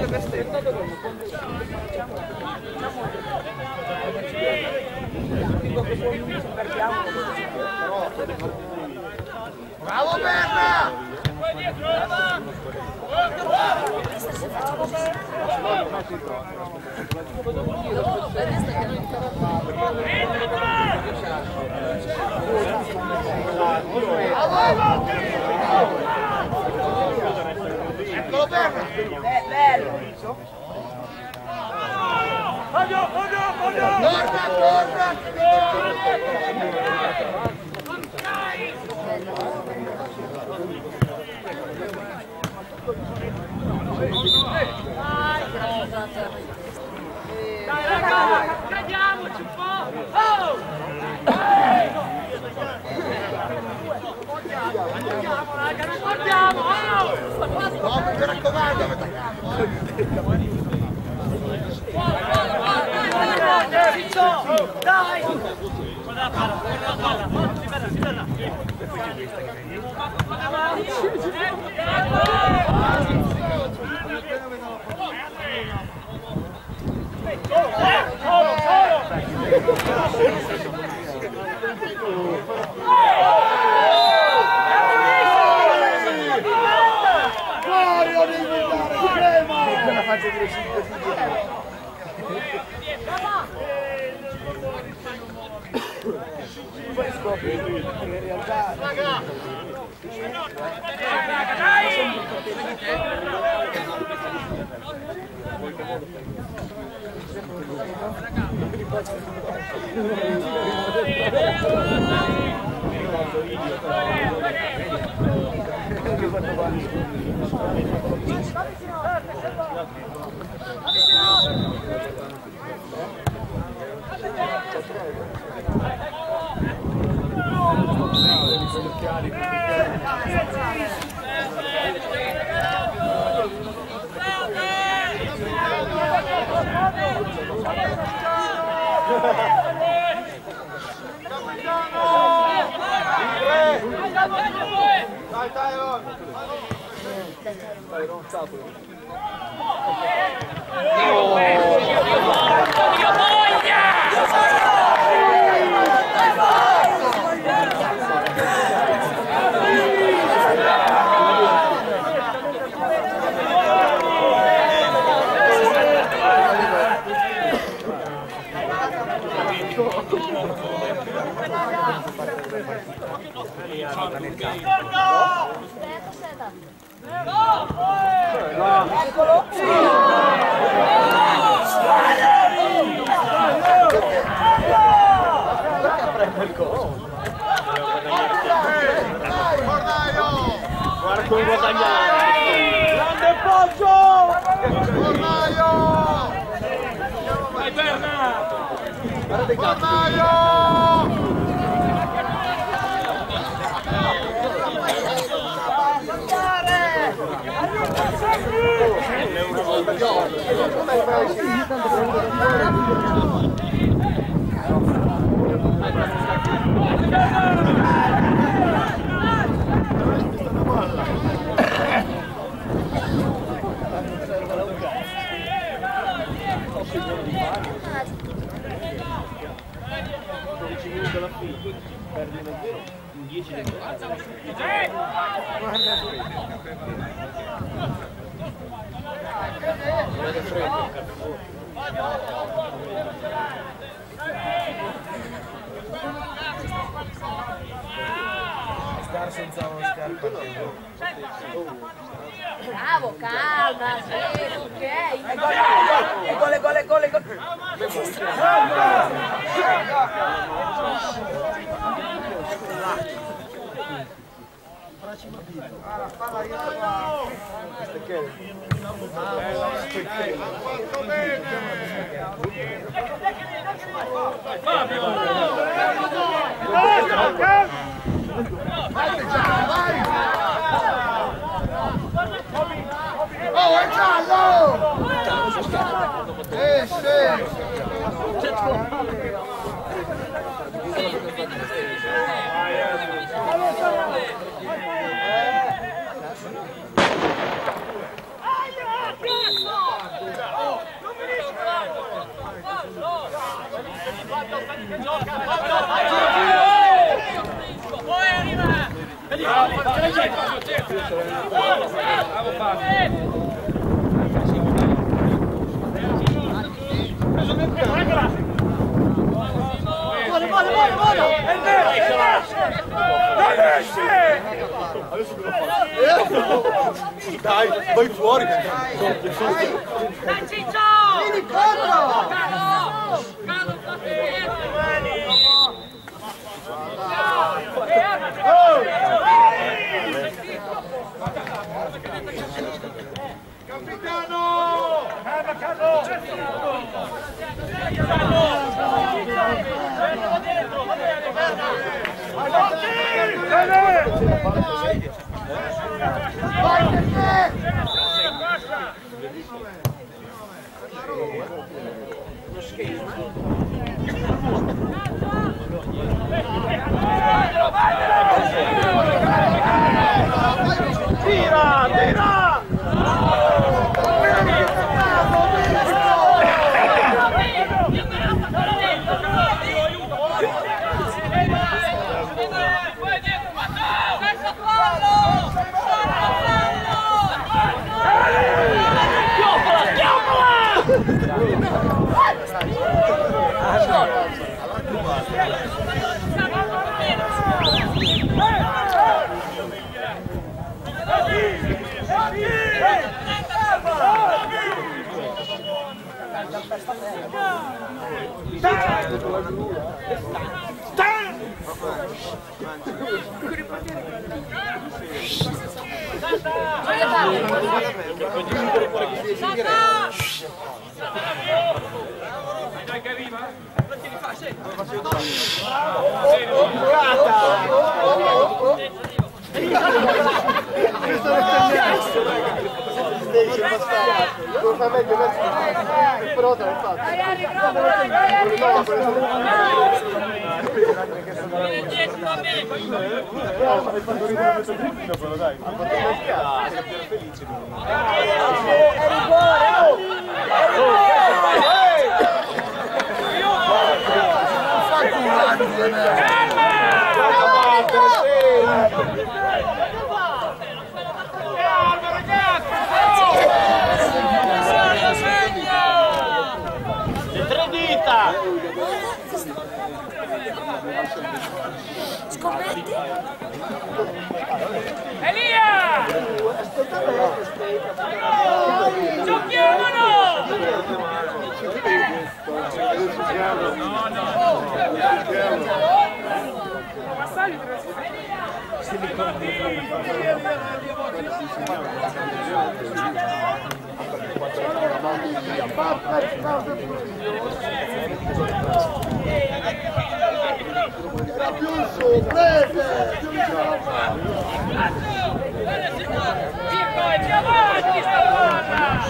restrizione Bravo Berna! Eccolo Berna! Bello! Torna! Dai raga, crediamoci un po'! Oh! Andiamo raga, non guardiamo! No, mi raccomando! Dai! Guarda la palla! Si ferma! Quella faccia di 5 poi scopri che in realtà Guarda come guadagnare! grande Poggio! Fornaio! Vai Berna! Fornaio! Perdi davvero in 10 minuti. Star senza uno scarpa. Bravo, calma, sì, ok. Gol. La spalla io questo che oh, è giallo! Gioca! Dai, vai fuori! Vieni contro! Capitano! Tira, tira! Scommetti? Elia! Giochiamolo! Era più su, prese! Mirko, è più avanti stavolta!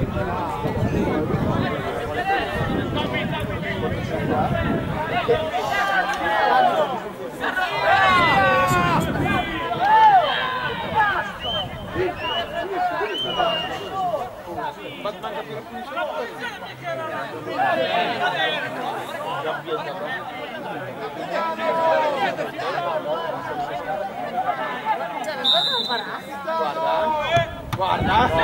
Cioè, non cosa non farà? Guarda!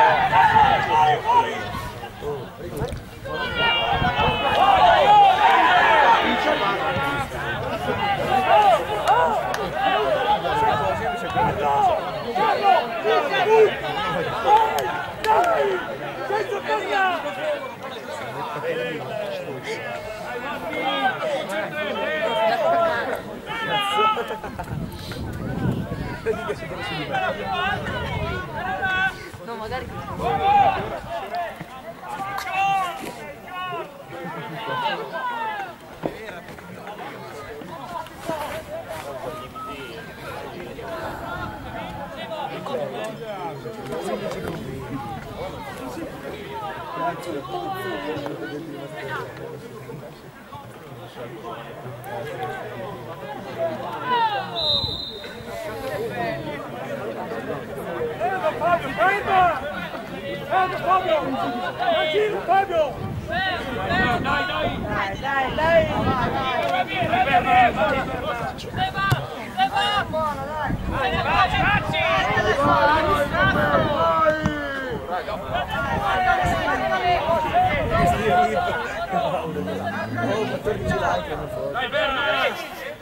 No, magari. Dai! Dai, Berna!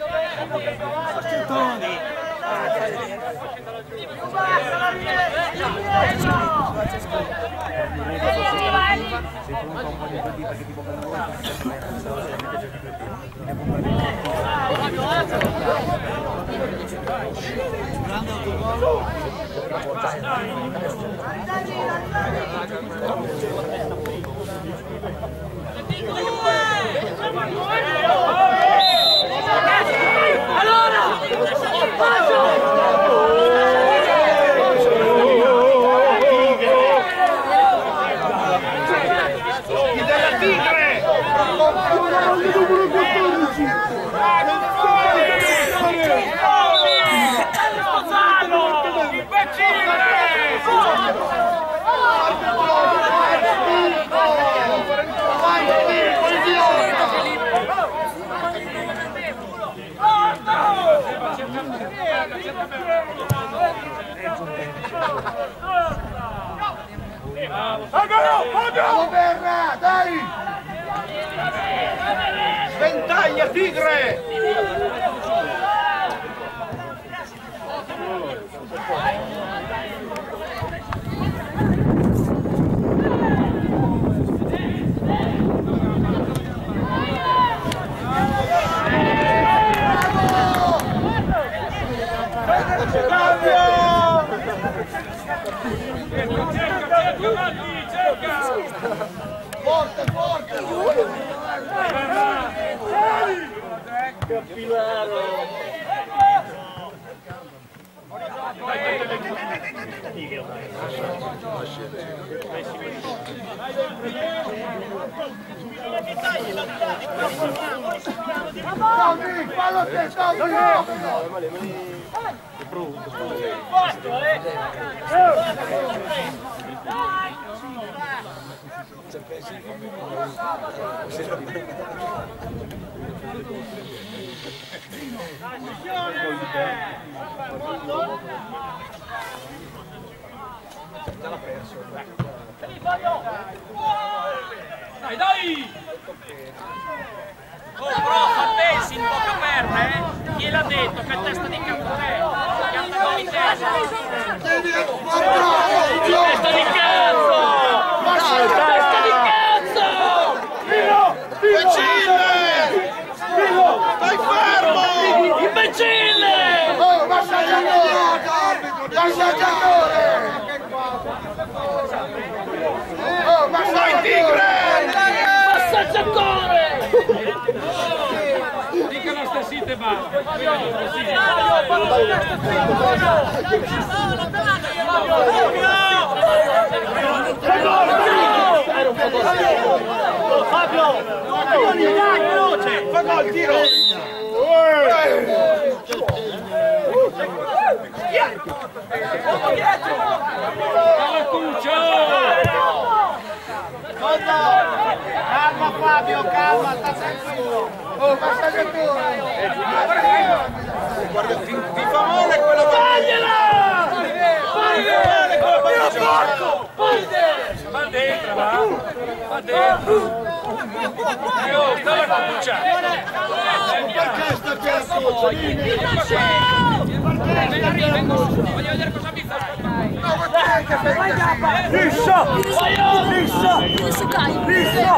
Fabio! Berna, dai! Sventaglia, Tigre! Forte, forte! Capillaro! Tommy, fallo te, Tommy! È pronto. Dai, dai! Oh, prof, pensi in poca perna, eh? Chi l'ha detto che testa di cazzo è? Cazzo di testa! Testa di cazzo! Testa di cazzo! Imbecille! Stai fermo! Imbecille! Oh, massaggiatore! Massaggiatore! Oh, massaggiatore! Massaggiatore! Dica la stessita e basta. Fabio! Veloce! Fa gol, tiro! Calma Fabio, calma, sta tranquillo! Oh, massaggiatore! Guarda, ti fa male quello che... Fagliela! Va dentro, va! Va dentro! Sta la cuccia! Perché sta cazzo? Voglio vedere cosa mi fai! No, ma te che fai così? Liscio! Liscio! Liscio!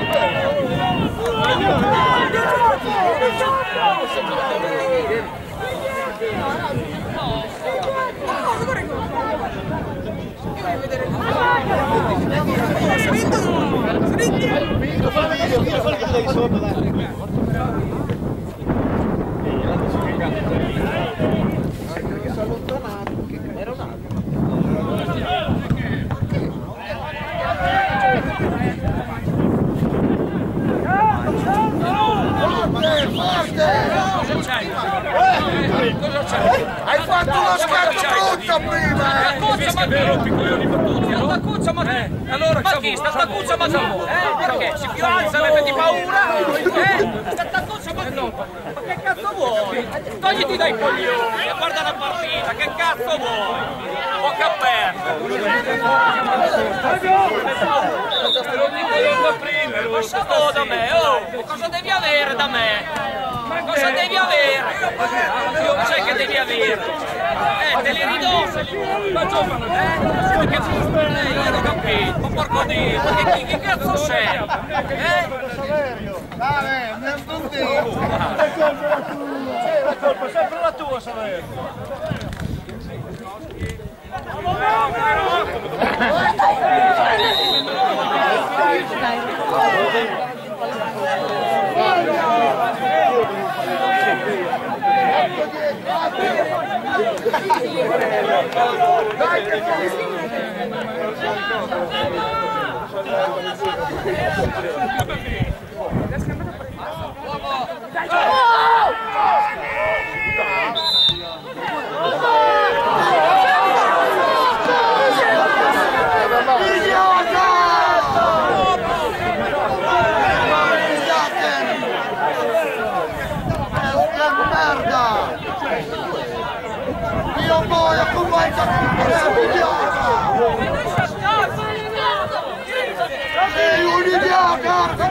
Hai fatto uno scherzo brutto prima! È vero, piccoloni battuti, no? Sta cuccia, ma che? Allora, ma chi? Sta cuccia, ma che? Perché? Si più alza, avete paura? Sta cuccia, ma che? Ma che cazzo vuoi? Togliti dai coglioni e guarda la partita, che cazzo vuoi? Poca Ma sto da me, oh! Cosa devi avere da me? Cosa devi avere? Cos'è che devi avere? Te li ridò! Ma giovane, Che io non capito, ma porco Dio, ma che cazzo sei? Dai, mi ha sentito! La colpa è sempre la tua, Saverio! Io voglio sei un idiota!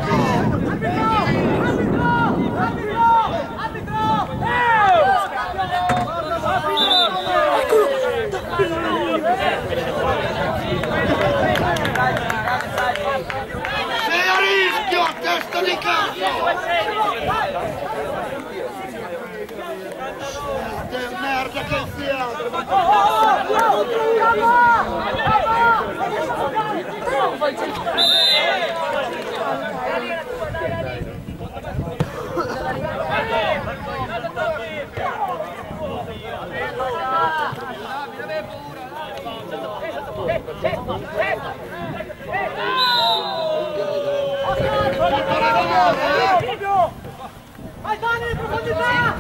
Sei a rischio, testa di cazzo! Merda che Vai Dani, in profondità!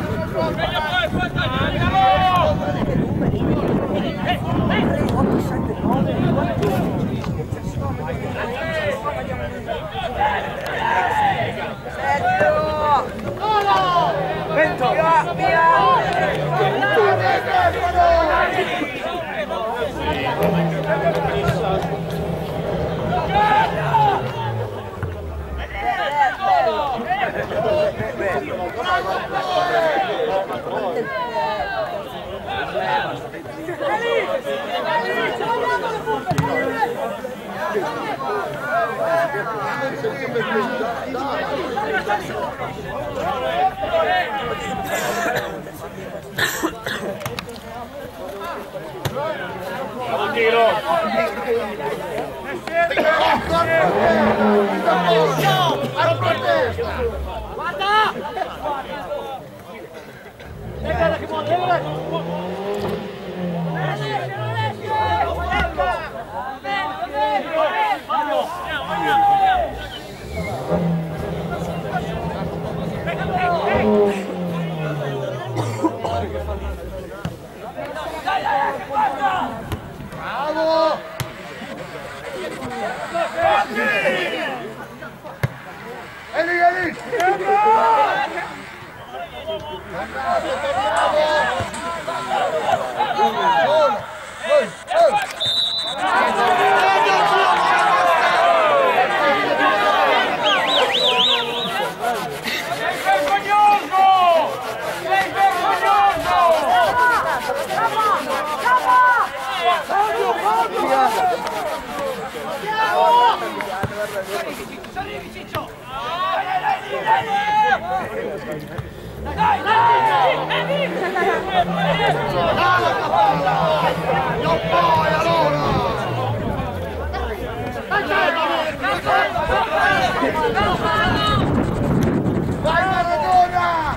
Bravo! E lì! Non puoi allora! Vai Maradona!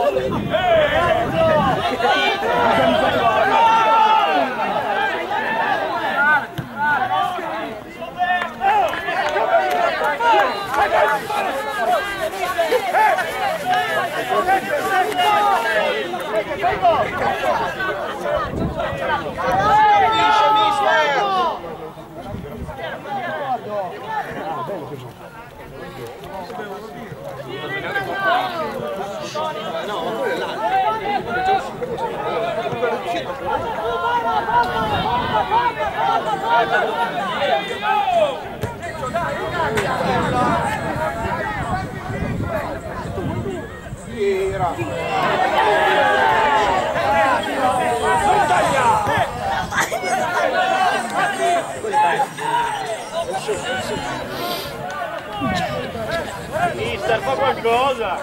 Mister, fa qualcosa!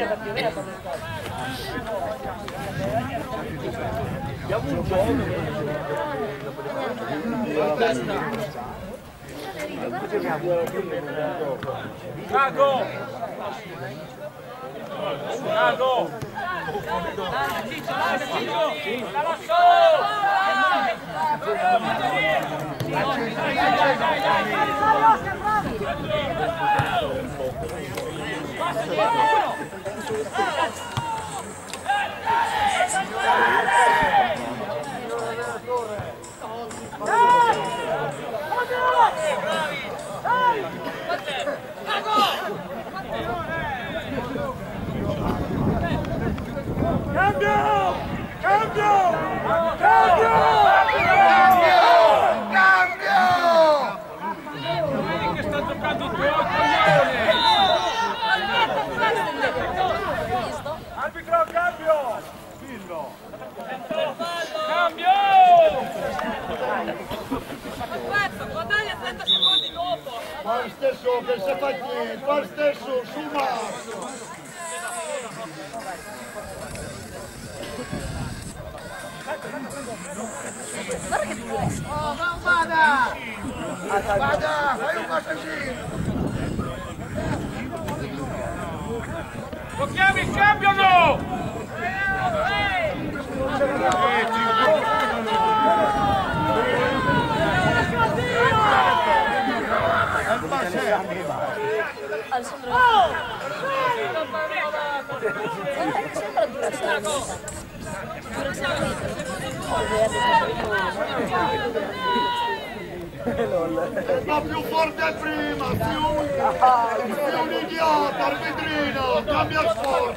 Abbiamo un Drago! Drago! Dai, Ciccio! Dalla Cambio! Cambio! Cambio! Cambio! Vedi che sta giocando il tuo coglione! Arbitro, cambio! Dillo! Cambio! Aspetta, guadagna 30 secondi dopo! Fa lo stesso che se fa chi, fa lo stesso, su Max! Oh, non vada! Vada, fai un passaggino! Lo chiami il cambio o no? Ma più forte prima, più un idiota, arbitrino, cambia sport!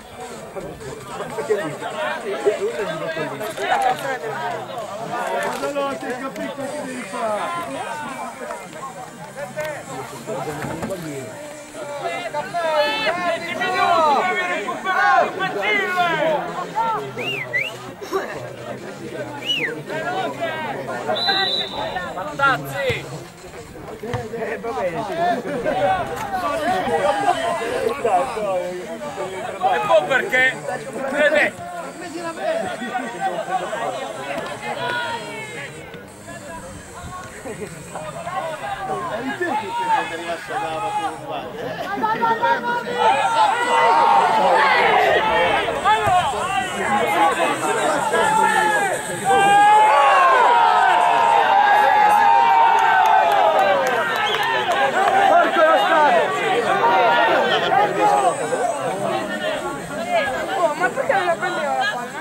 Allora, hai capito che devi fare? Mattazzi! Va bene, E poi perché? Vedi? Ma perché non la prendeva la palla?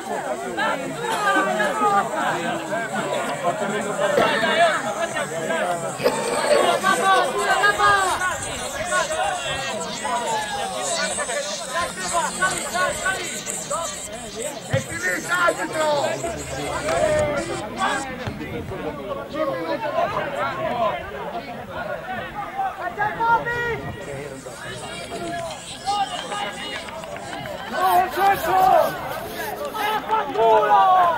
È finita, arbitro! 5 minuti! No, il cesso! Fanculo!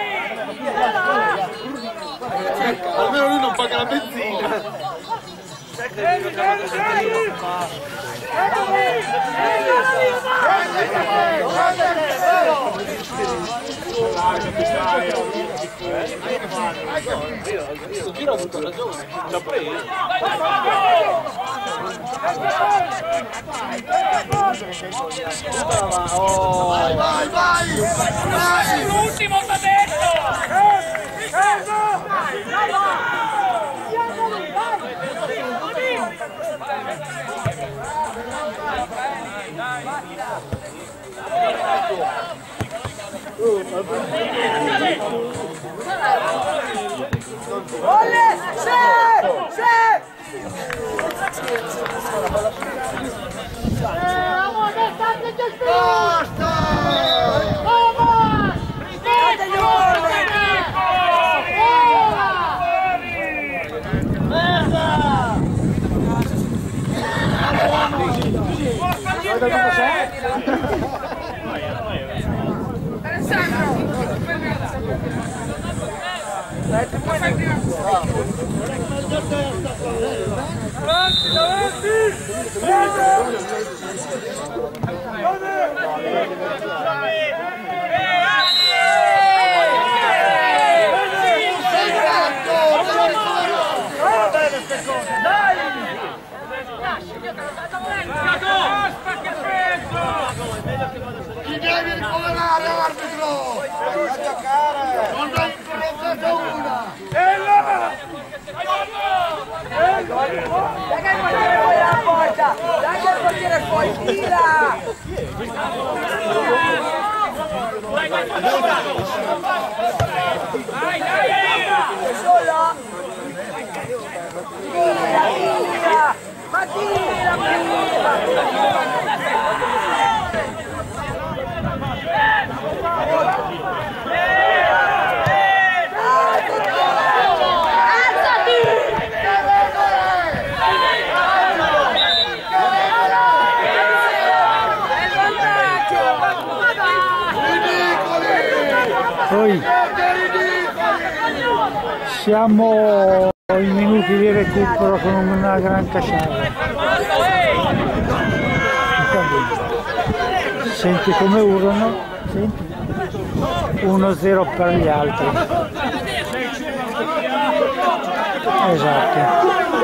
Almeno lui non paga la benzina! Questo giro ha avuto ragione, l'ha preso. Vai! L'ultimo t'ha detto! Ti devi ricoverare, arbitro! Devi giocare! Non dai influenza una! E là! Dai che il portiere fuori dalla porta! Dai che il portiere fuori, tira! Solo! Tira! Ma tira prima! Poi siamo in minuti di recupero con una gran cacciata. Senti come urlano? Senti? 1-0 per gli altri. Esatto.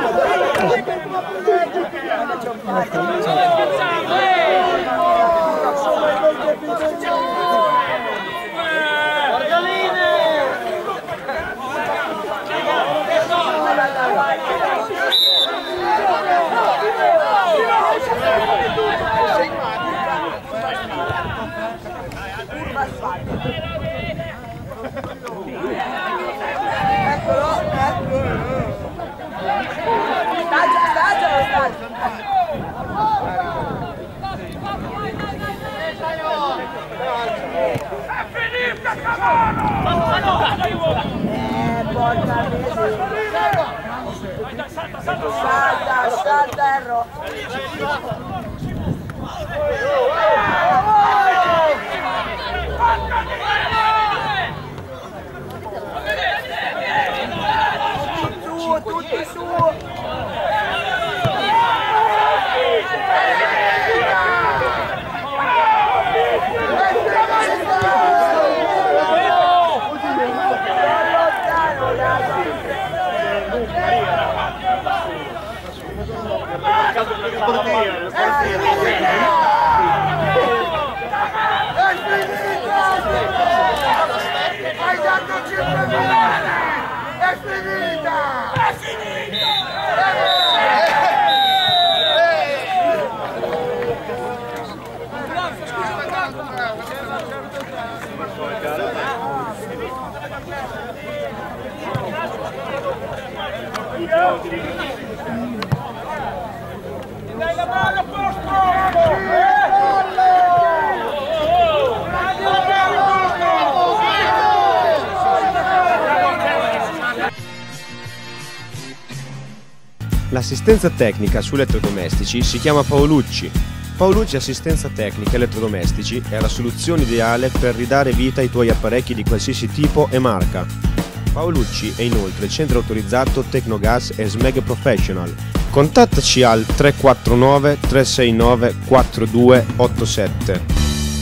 Salta, Erro. Tutti su. Hai dato 5 milioni! È finita! È finita! Dai la palla a posto! L'assistenza tecnica su elettrodomestici si chiama Paolucci. Paolucci Assistenza Tecnica Elettrodomestici è la soluzione ideale per ridare vita ai tuoi apparecchi di qualsiasi tipo e marca. Paolucci è inoltre centro autorizzato Tecnogas e Smeg Professional. Contattaci al 349 369 4287.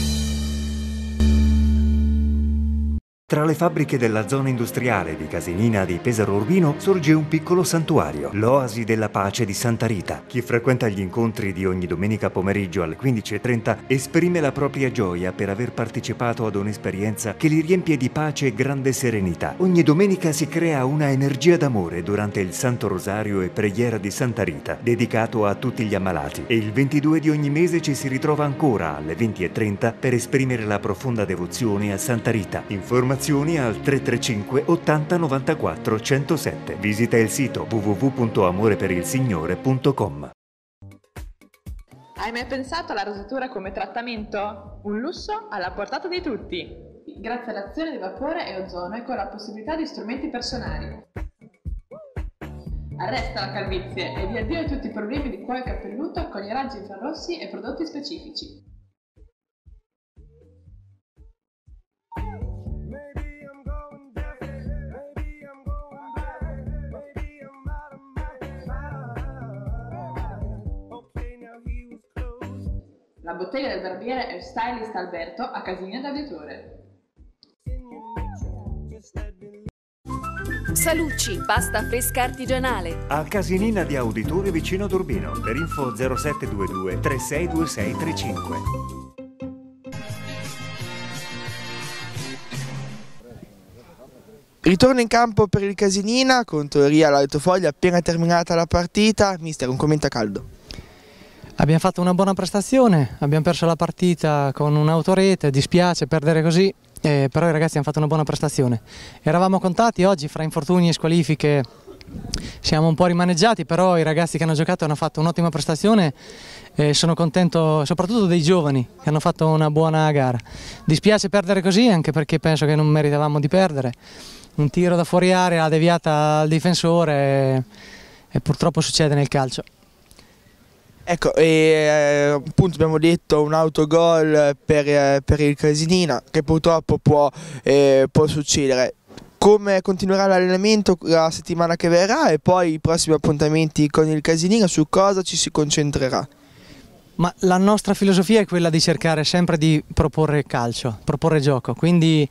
Tra le fabbriche della zona industriale di Casinina di Pesaro Urbino sorge un piccolo santuario, l'Oasi della Pace di Santa Rita. Chi frequenta gli incontri di ogni domenica pomeriggio alle 15:30 esprime la propria gioia per aver partecipato ad un'esperienza che li riempie di pace e grande serenità. Ogni domenica si crea una energia d'amore durante il Santo Rosario e Preghiera di Santa Rita, dedicato a tutti gli ammalati. E il 22 di ogni mese ci si ritrova ancora alle 20:30 per esprimere la profonda devozione a Santa Rita. Informazioni al 335 80 94 107. Visita il sito www.amoreperilsignore.com. Hai mai pensato alla rosatura come trattamento? Un lusso alla portata di tutti. Grazie all'azione di vapore e ozono e con la possibilità di strumenti personali. Arresta la calvizie e dia addio a tutti i problemi di cuoio capelluto con i raggi infrarossi e prodotti specifici. La bottega del barbiere e stylist Alberto a Casinina d'Auditore. Salucci, pasta fresca artigianale. A Casinina di Auditore vicino ad Urbino. Per info 0722 362635. Ritorno in campo per il Casinina contro il Real Altofoglia, appena terminata la partita. Mister, un commento a caldo. Abbiamo fatto una buona prestazione, abbiamo perso la partita con un'autorete, dispiace perdere così, però i ragazzi hanno fatto una buona prestazione. Eravamo contati oggi, fra infortuni e squalifiche siamo un po' rimaneggiati, però i ragazzi che hanno giocato hanno fatto un'ottima prestazione e sono contento soprattutto dei giovani che hanno fatto una buona gara. Dispiace perdere così anche perché penso che non meritavamo di perdere. Un tiro da fuori area, deviata al difensore e purtroppo succede nel calcio. Ecco, appunto abbiamo detto un autogol per il Casinina che purtroppo può succedere. Come continuerà l'allenamento la settimana che verrà e poi i prossimi appuntamenti con il Casinina, su cosa ci si concentrerà? Ma la nostra filosofia è quella di cercare sempre di proporre calcio, proporre gioco, quindi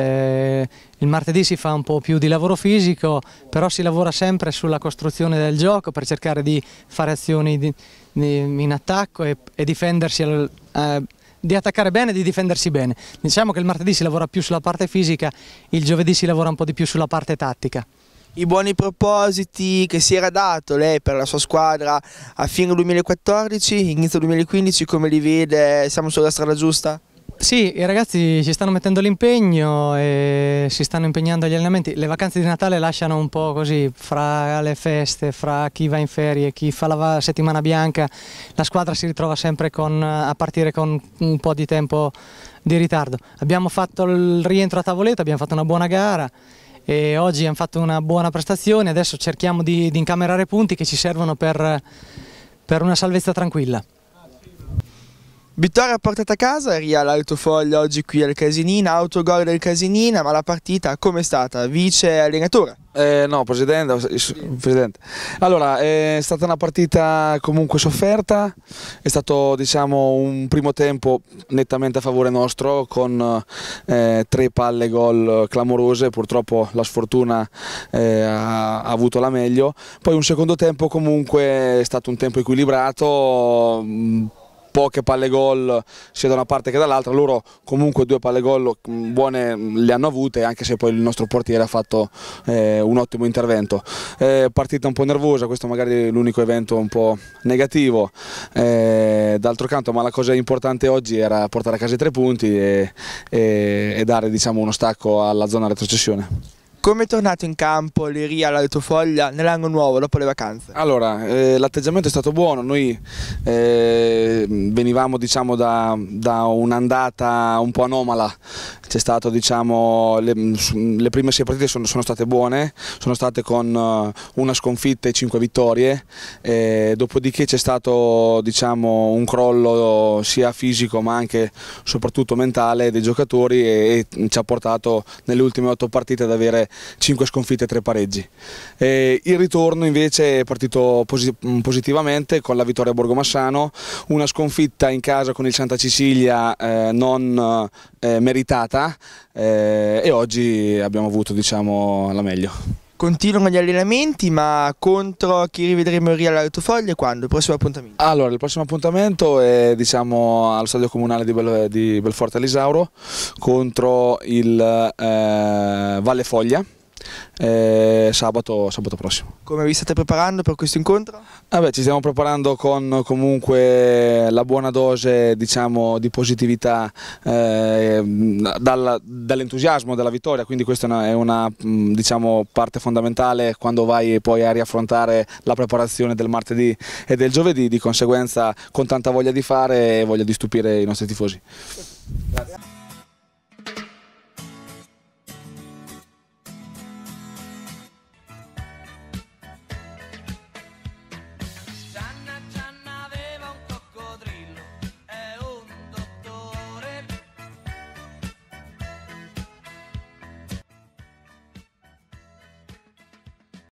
il martedì si fa un po' più di lavoro fisico, però si lavora sempre sulla costruzione del gioco per cercare di fare azioni in attacco e difendersi, di attaccare bene e di difendersi bene. Diciamo che il martedì si lavora più sulla parte fisica, il giovedì si lavora un po' di più sulla parte tattica. I buoni propositi che si era dato lei per la sua squadra a fine 2014, inizio 2015, come li vede? Siamo sulla strada giusta? Sì, i ragazzi ci stanno mettendo l'impegno e si stanno impegnando agli allenamenti. Le vacanze di Natale lasciano un po' così, fra le feste, fra chi va in ferie, chi fa la settimana bianca, la squadra si ritrova sempre a partire con un po' di tempo di ritardo. Abbiamo fatto il rientro a Tavoleto, abbiamo fatto una buona gara e oggi hanno fatto una buona prestazione, adesso cerchiamo di incamerare punti che ci servono per una salvezza tranquilla. Vittoria portata a casa, Real Altofoglia oggi qui al Casinina, autogol del Casinina, ma la partita com'è stata? Vice allenatore? No, Presidente. Allora, è stata una partita comunque sofferta, è stato diciamo un primo tempo nettamente a favore nostro con 3 palle gol clamorose, purtroppo la sfortuna ha avuto la meglio, poi un secondo tempo comunque è stato un tempo equilibrato, poche palle gol sia da una parte che dall'altra, loro comunque 2 palle gol buone le hanno avute, anche se poi il nostro portiere ha fatto un ottimo intervento. Partita un po' nervosa, questo magari è l'unico evento un po' negativo, d'altro canto, ma la cosa importante oggi era portare a casa i 3 punti e dare diciamo uno stacco alla zona retrocessione. Come è tornato in campo il Real Altofoglia nell'anno nuovo dopo le vacanze? Allora, l'atteggiamento è stato buono, noi venivamo diciamo da un'andata un po' anomala, c'è stato diciamo le prime 6 partite sono state buone, sono state con una sconfitta e 5 vittorie, dopodiché c'è stato diciamo un crollo sia fisico ma anche soprattutto mentale dei giocatori e ci ha portato nelle ultime 8 partite ad avere 5 sconfitte e 3 pareggi. Il ritorno invece è partito positivamente con la vittoria a Borgomassano, una sconfitta in casa con il Santa Cecilia non meritata, e oggi abbiamo avuto, diciamo, la meglio. Continuano gli allenamenti, ma contro chi rivedremo in Real Alto Foglie quando? Il prossimo appuntamento? Allora, il prossimo appuntamento è, diciamo, allo stadio comunale di Belforte all'Isauro contro il Valle Foglia. Sabato prossimo. Come vi state preparando per questo incontro? Ci stiamo preparando con comunque la buona dose, diciamo, di positività dall'entusiasmo della vittoria, quindi questa è una diciamo, parte fondamentale quando vai poi a riaffrontare la preparazione del martedì e del giovedì, di conseguenza con tanta voglia di fare e voglia di stupire i nostri tifosi.